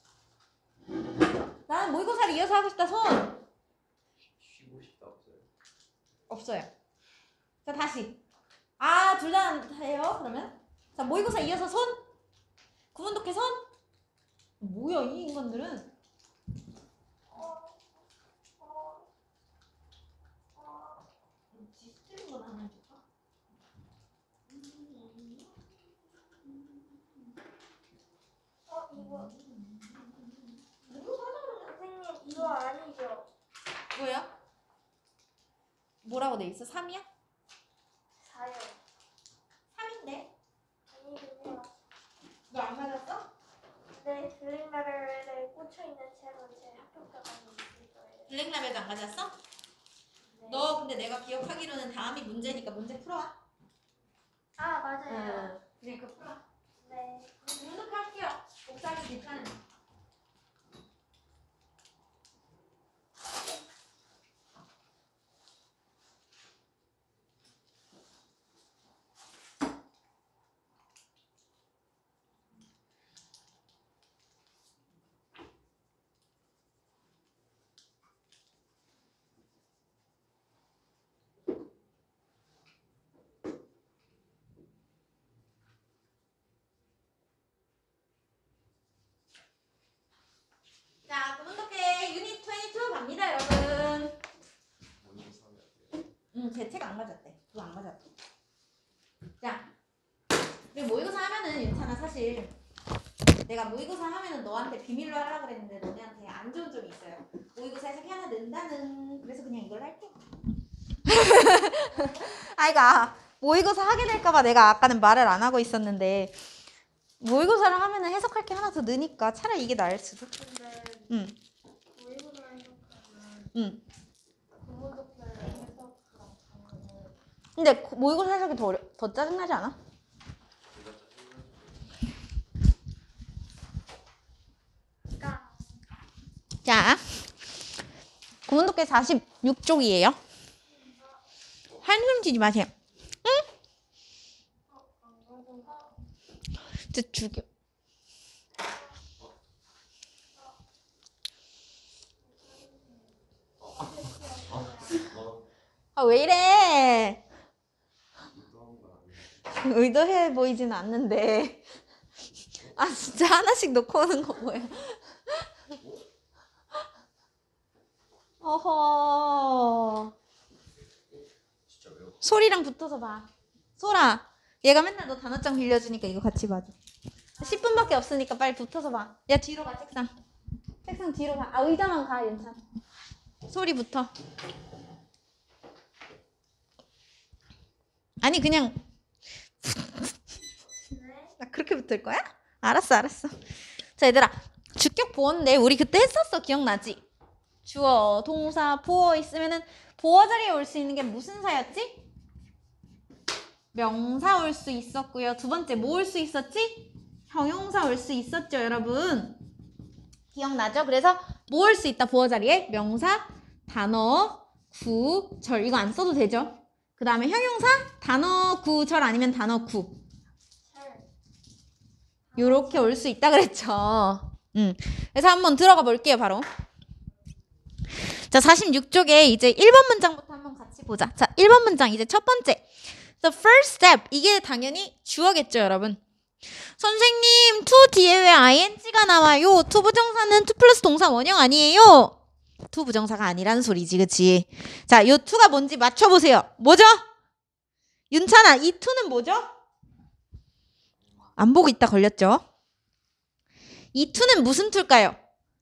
나는 모의고사를 이어서 하고 싶다. 손. 쉬고 싶다 없어요? 없어요. 자, 다시. 둘 다 해요. 그러면. 자, 모의고사 이어서 손. 구문독해 손. 뭐야, 이 인간들은. 뒤집는 건 하나 해줄까? 이거. 선생님, 이거 아니죠? 뭐야? 뭐라고 돼 있어? 3이야? 4요. 3인데? 아니군요. 너 안 맞았어? 네, 블랙라벨에 꽂혀있는 책은 제 학교가방에 있을 거예요. 블랙라벨도 안 가져왔어? 네. 너 근데 내가 기억하기로는 다음이 문제니까 문제 풀어와. 맞아요. 그러니까 풀어. 네. 문독 할게요. 복사하기 괜찮은. 자, 구문독해 유닛 22 갑니다, 여러분. 먼저 사면 안 돼요? 제 책 안 가졌대. 그거 안 가졌대. 자, 그리고 모의고사 하면은 윤찬아 사실 내가 모의고사 하면은 너한테 비밀로 하려고 그랬는데 너네한테 안 좋은 점이 있어요. 모의고사에서 하나 는다는. 그래서 그냥 이걸 할게. 아이가 모의고사 하게 될까봐 내가 아까는 말을 안 하고 있었는데 모의고사를 하면은 해석할 게 하나 더 느니까 차라리 이게 나을 수도. 근데 응. 모의고사 해석하면 응. 구문독해를 해석하면 근데 모의고사 해석이 더 짜증나지 않아? 제가 짜증나죠. 까. 자, 구문독해 46쪽이에요. 한숨 쉬지 마세요. 응? 진짜 죽여. 왜 이래? 무서운 거 아니에요? 의도해 보이진 않는데. 진짜 하나씩 놓고 오는 거 뭐야? 어허. 진짜 왜요? 소리랑 붙어서 봐. 소라, 얘가 맨날 너 단어장 빌려주니까 이거 같이 봐줘. 10분밖에 없으니까 빨리 붙어서 봐. 야, 뒤로 가, 책상. 책상 뒤로 가. 의자만 가, 윤찬. 소리 붙어. 아니, 그냥. 나 그렇게 붙을 거야? 알았어. 자, 얘들아. 주격 보어인데 우리 그때 했었어. 기억나지? 주어, 동사, 보어 있으면은 보어 자리에 올 수 있는 게 무슨 사였지? 명사 올 수 있었고요. 두 번째 뭐 올 수 있었지? 형용사 올 수 있었죠, 여러분. 기억나죠? 그래서 뭐 올 수 있다, 보어 자리에? 명사, 단어, 구, 절. 이거 안 써도 되죠? 그 다음에 형용사, 단어, 구, 절 아니면 단어, 구. 요렇게 올 수 있다 그랬죠. 그래서 한번 들어가 볼게요, 바로. 자, 46쪽에 이제 1번 문장부터 한번 같이 보자. 자, 1번 문장 이제 첫 번째. The first step. 이게 당연히 주어겠죠, 여러분. 선생님, to 뒤에 왜 ing가 나와요? to 부정사는 to 플러스 동사 원형 아니에요? to 부정사가 아니라는 소리지, 그치? 자, 요 to가 뭔지 맞춰보세요. 뭐죠? 윤찬아, 이 to는 뭐죠? 안 보고 있다 걸렸죠? 이 to는 무슨 to일까요?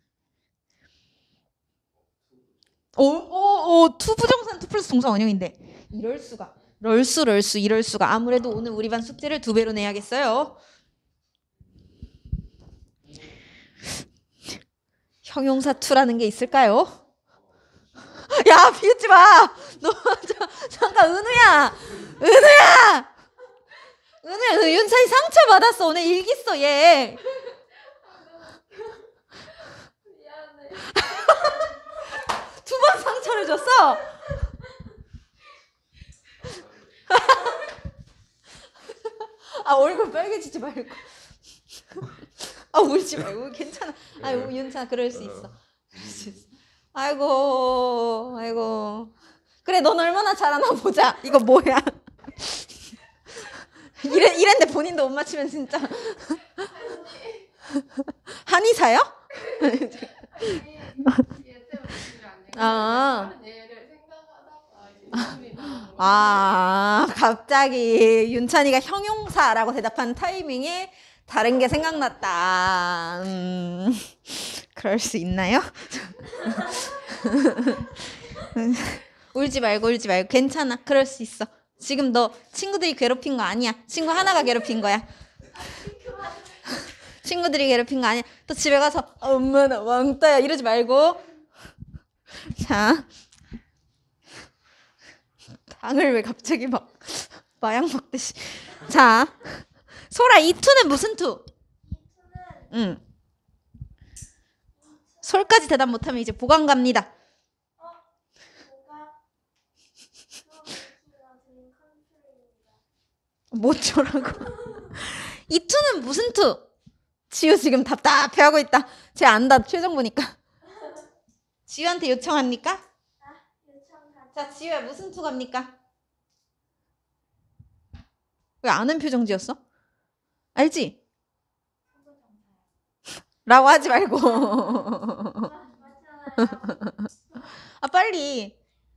to 부정사는 to 플러스 동사 원형인데 이럴 수가. 럴수 이럴 수가. 아무래도 오늘 우리 반 숙제를 2배로 내야겠어요. 형용사 투라는 게 있을까요? 야, 비웃지 마. 너 잠깐 은우야. 은우야, 윤찬이 상처 받았어. 오늘 일기 써 얘. 미안해. 2번 상처를 줬어. 아, 얼굴 빨개지지 말고. 아, 울지 말고. 괜찮아. 아, 윤찬아, 그럴 수 있어. 아이고. 그래, 넌 얼마나 잘하나 보자. 이거 뭐야? 이랬는데 본인도 못 맞추면 진짜. 한의사요? 얘 때문에 집에 안 돼. 아. 다른 얘를 생각하다가 이제 갑자기 윤찬이가 형용사라고 대답한 타이밍에 다른 게 생각났다. 그럴 수 있나요? 울지 말고. 괜찮아. 그럴 수 있어. 지금 너 친구들이 괴롭힌 거 아니야. 친구 하나가 괴롭힌 거야. 친구들이 괴롭힌 거 아니야. 또 집에 가서 엄마 나 왕따야 이러지 말고. 자, 당을 왜 갑자기 막 마약 먹듯이. 자, 소라 이 투는 무슨 투? 응. 솔까지 대답 못하면 이제 보강 갑니다. 뭐죠라고? 이 투는 무슨 투? 지우 지금 답답해하고 있다. 쟤 안다. 최종 보니까. 지우한테 요청합니까? 자, 지우야 무슨 투 갑니까? 왜 아는 표정 지었어? 알지? 라고 하지 말고. 아, 빨리.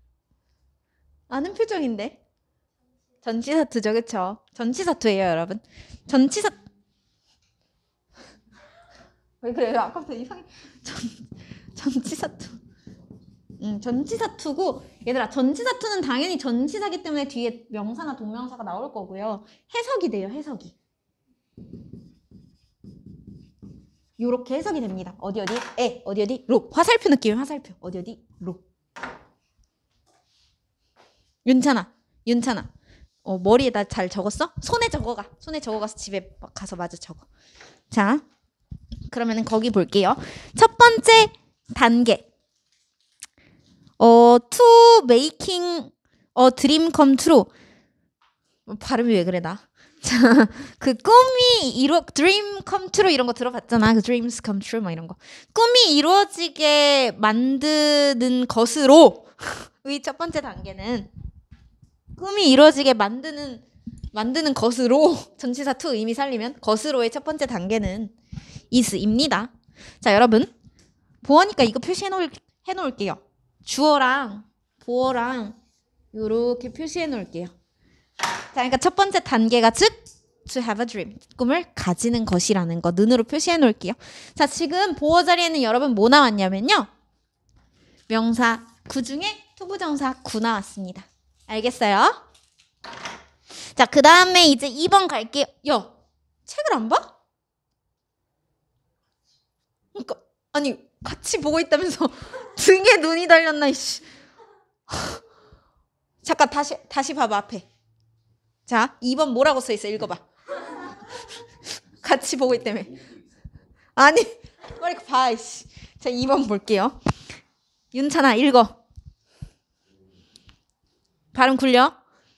아는 표정인데. 전치사투죠, 그쵸? 전치사투예요, 여러분. 왜 그래요? 아까부터 이상해. 전치사투. 전치사투고, 얘들아, 전치사투는 당연히 전치사기 때문에 뒤에 명사나 동명사가 나올 거고요. 해석이 돼요, 해석이. 요렇게 해석이 됩니다. 어디, 어디, 로. 화살표 느낌, 화살표. 어디, 로. 윤찬아. 머리에다 잘 적었어? 손에 적어가서 집에 가서 마저 적어. 자, 그러면은 거기 볼게요. 첫 번째 단계. To making a dream come true. 발음이 왜 그래 나? 자, 그 dream come true 이런 거 들어봤잖아. 그 dreams come true 막 이런 거. 꿈이 이루어지게 만드는 것으로 의 첫 번째 단계는 꿈이 이루어지게 만드는 것으로 전치사 to 의미 살리면 것으로의 첫 번째 단계는 is입니다. 자, 여러분 보어니까 이거 표시해 놓을게요. 주어랑 보어랑 요렇게 표시해 놓을게요. 자, 그러니까 첫 번째 단계가 즉 to have a dream, 꿈을 가지는 것이라는 거 는으로 표시해 놓을게요. 자, 지금 보어 자리에는 여러분 뭐 나왔냐면요. 명사 구 중에 투부정사 구 나왔습니다. 알겠어요? 자, 그 다음에 이제 2번 갈게요. 야, 책을 안 봐? 그러니까 아니 같이 보고 있다면서 등에 눈이 달렸나 이씨. 잠깐 다시 봐봐 앞에. 자, 2번 뭐라고 써 있어? 읽어봐. 같이 보고 있다며. 아니 빨리 봐 이씨. 자, 2번 볼게요. 윤찬아 읽어. 발음 굴려.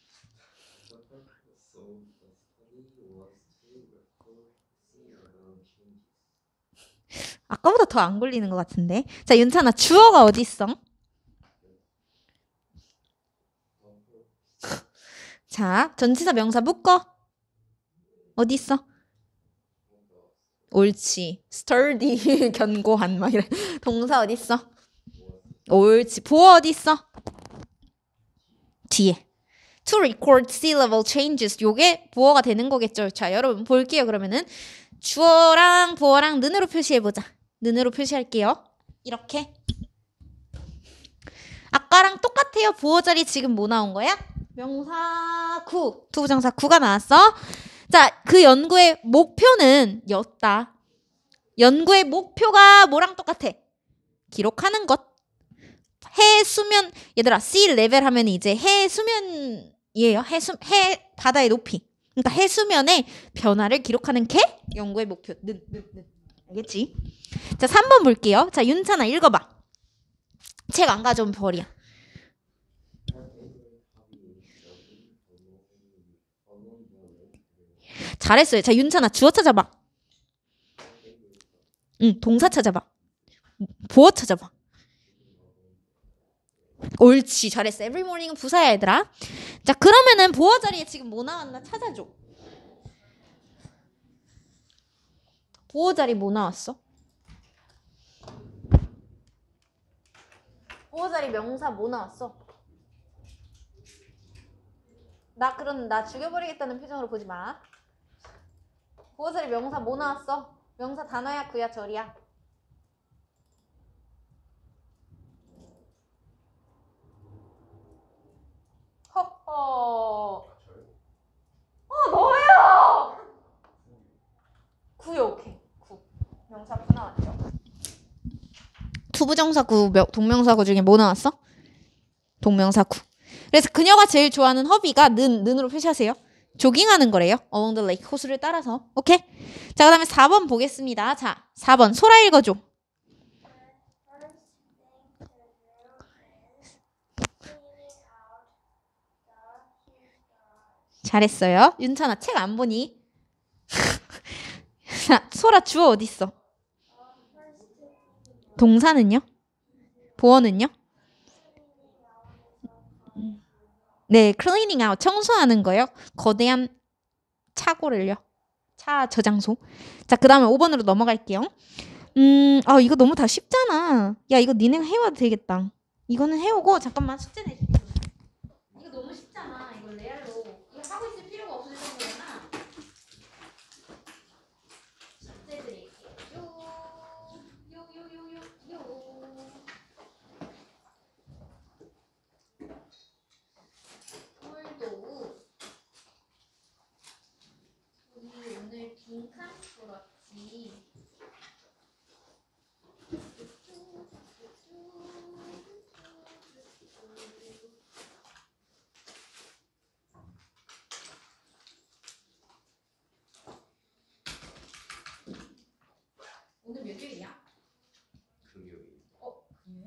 아까보다 더 안 굴리는 것 같은데. 자, 윤찬아 주어가 어디 있어? 자, 전치사 명사 묶어. 어디 있어? 옳지. sturdy 견고한 막 이래. 동사 어디 있어? 옳지. 보어 어디 있어? 뒤에. To record C-level changes. 요게 보어가 되는 거겠죠. 자, 여러분 볼게요. 그러면은 주어랑 보어랑 는으로 표시해보자. 는으로 표시할게요. 이렇게. 아까랑 똑같아요. 보어 자리 지금 뭐 나온 거야? 명사 구. 투부정사 구가 나왔어. 자, 그 연구의 목표는 였다. 연구의 목표가 뭐랑 똑같아? 기록하는 것. 해 수면 얘들아 sea level 하면 이제 해 수면이에요. 해 바다의 높이. 그러니까 해 수면의 변화를 기록하는 게 연구의 목표. 알겠지? 자, 3번 볼게요. 자, 윤찬아 읽어봐. 책 안 가져온 벌이야. 잘했어요. 자, 윤찬아 주어 찾아봐. 응, 동사 찾아봐. 보어 찾아봐. 옳지, 잘했어. Every morning은 부사야 얘들아. 자, 그러면은 보어 자리에 지금 뭐 나왔나 찾아줘. 보어 자리 뭐 나왔어? 보어 자리 명사 뭐 나왔어? 그럼 나 죽여버리겠다는 표정으로 보지 마. 보어 자리 명사 뭐 나왔어? 명사 단어야 그야 절이야? 허허. 너야. 구요. 오케이. 구. 명사 구 나왔죠. 투부정사구, 동명사구 중에 뭐 나왔어? 동명사구. 그래서 그녀가 제일 좋아하는 허비가 는으로 표시하세요. 조깅하는 거래요. Along the lake. 호수를 따라서. 오케이? 자, 그 다음에 4번 보겠습니다. 자, 4번. 소라 읽어줘. 잘했어요. 윤찬아 책 안 보니? 자, 소라 주어 어딨어? 동사는요? 보어는요? 네, cleaning out. 청소하는 거요. 거대한 차고를요. 차 저장소. 자, 그 다음에 5번으로 넘어갈게요. 이거 너무 다 쉽잖아. 야, 이거 니네가 해와도 되겠다. 이거는 해오고, 잠깐만, 숙제 내줄게. 이거 너무 쉽잖아. 이거 레알로. 이거 하고 있을 필요가 없을 정도잖아. 숙제 드릴게요. 홀도 우리 오늘 빈칸 풀었지. 오늘 몇 일이야? 금요일. 예.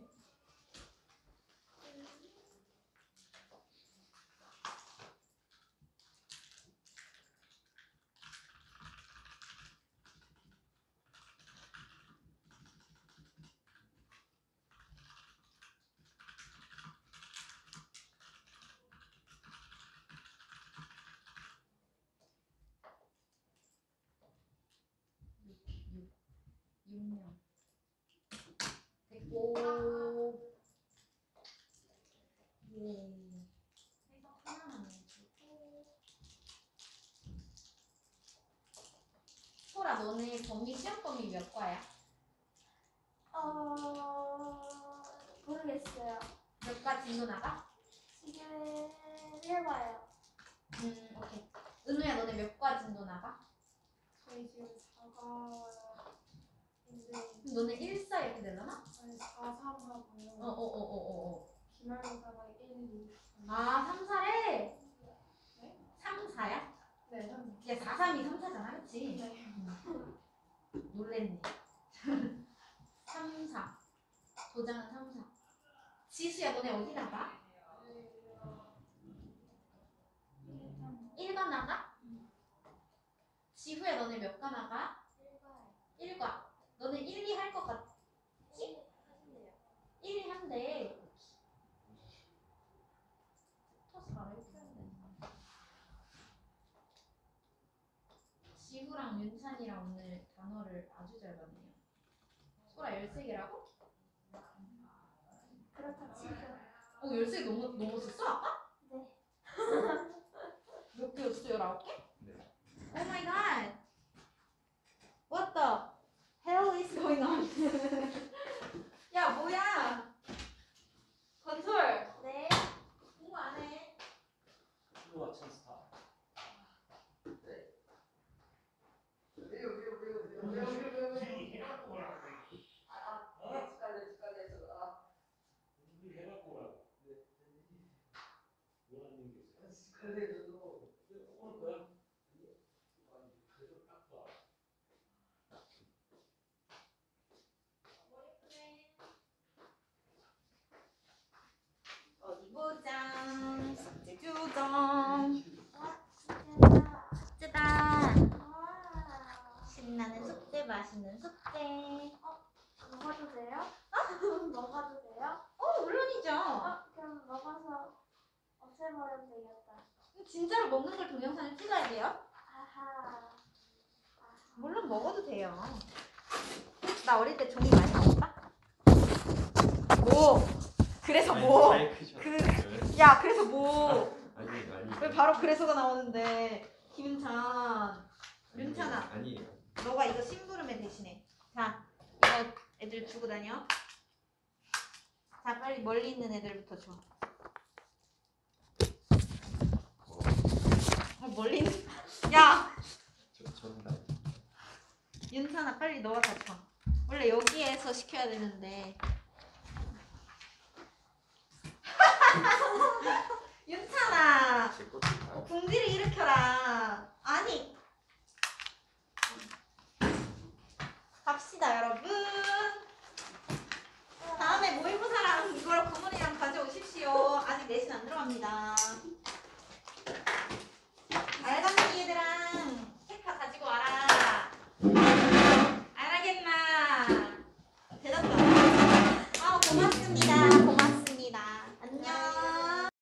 육명 됐고. 예. 해석 하나만 해주고. 소라 너네 범위 시험 범위 몇 과야? 모르겠어요. 몇 과 진도 나가? 지금 1봐요. 오케이. 은우야 너네 몇 과 진도 나가? 저희 지금 4가 인데 그럼 너네 1, 4 이렇게 되려나? 저희 4, 3 하고요. 기말고사가 1, 2. 아, 3, 4래? 네? 3, 4야? 네, 3. 야, 4, 3이 3, 4잖아, 그치? 네. 놀랬네. 3, 4. 도장은 3, 4. 지수야, 너네 어디 나가? 1과 나가? 지후야, 너네 몇 과 나가? 1과. 너네 1, 2 할 것 같지? 1, 2 한대. 지후랑 윤찬이랑 오늘 단어를 아주 잘 봤네요. 소라 13개라고? 그렇다 치죠. 13개 넘었었어 아까? 네. 몇 개였어? 19개? 네. Oh my god. What the hell is going on? 야, 뭐야? 건설. 네. 공부 안 해. 플로아 찬스타. 어디 보자. 숙제 주정. 숙제다. 신나는 숙제, 맛있는 숙제. 먹어도 돼요? 먹어도 돼요? 물론이죠. 그럼 먹어서 없애버리면 되겠다. 진짜로 먹는 걸 동영상을 찍어야 돼요? 아하. 물론 먹어도 돼요. 나 어릴 때 종이 많이 먹었다. 뭐? 그래서 뭐? 야, 그래서 뭐? 아니. 왜 바로 그래서가 나오는데? 김윤찬, 윤찬아, 아니에요. 너가 이거 심부름해 대신에. 자, 이거 애들 주고 다녀. 자, 빨리 멀리 있는 애들부터 줘. 멀리 있는. 야, 저는 나. 윤찬아, 빨리 너가 다 줘. 원래 여기에서 시켜야 되는데. 윤찬아, 제 것도 있나요? 궁지를 일으켜라. 아니. 갑시다, 여러분. 다음에 모의고사랑 이걸 구문이랑 가져오십시오. 아직 내신 안 들어갑니다.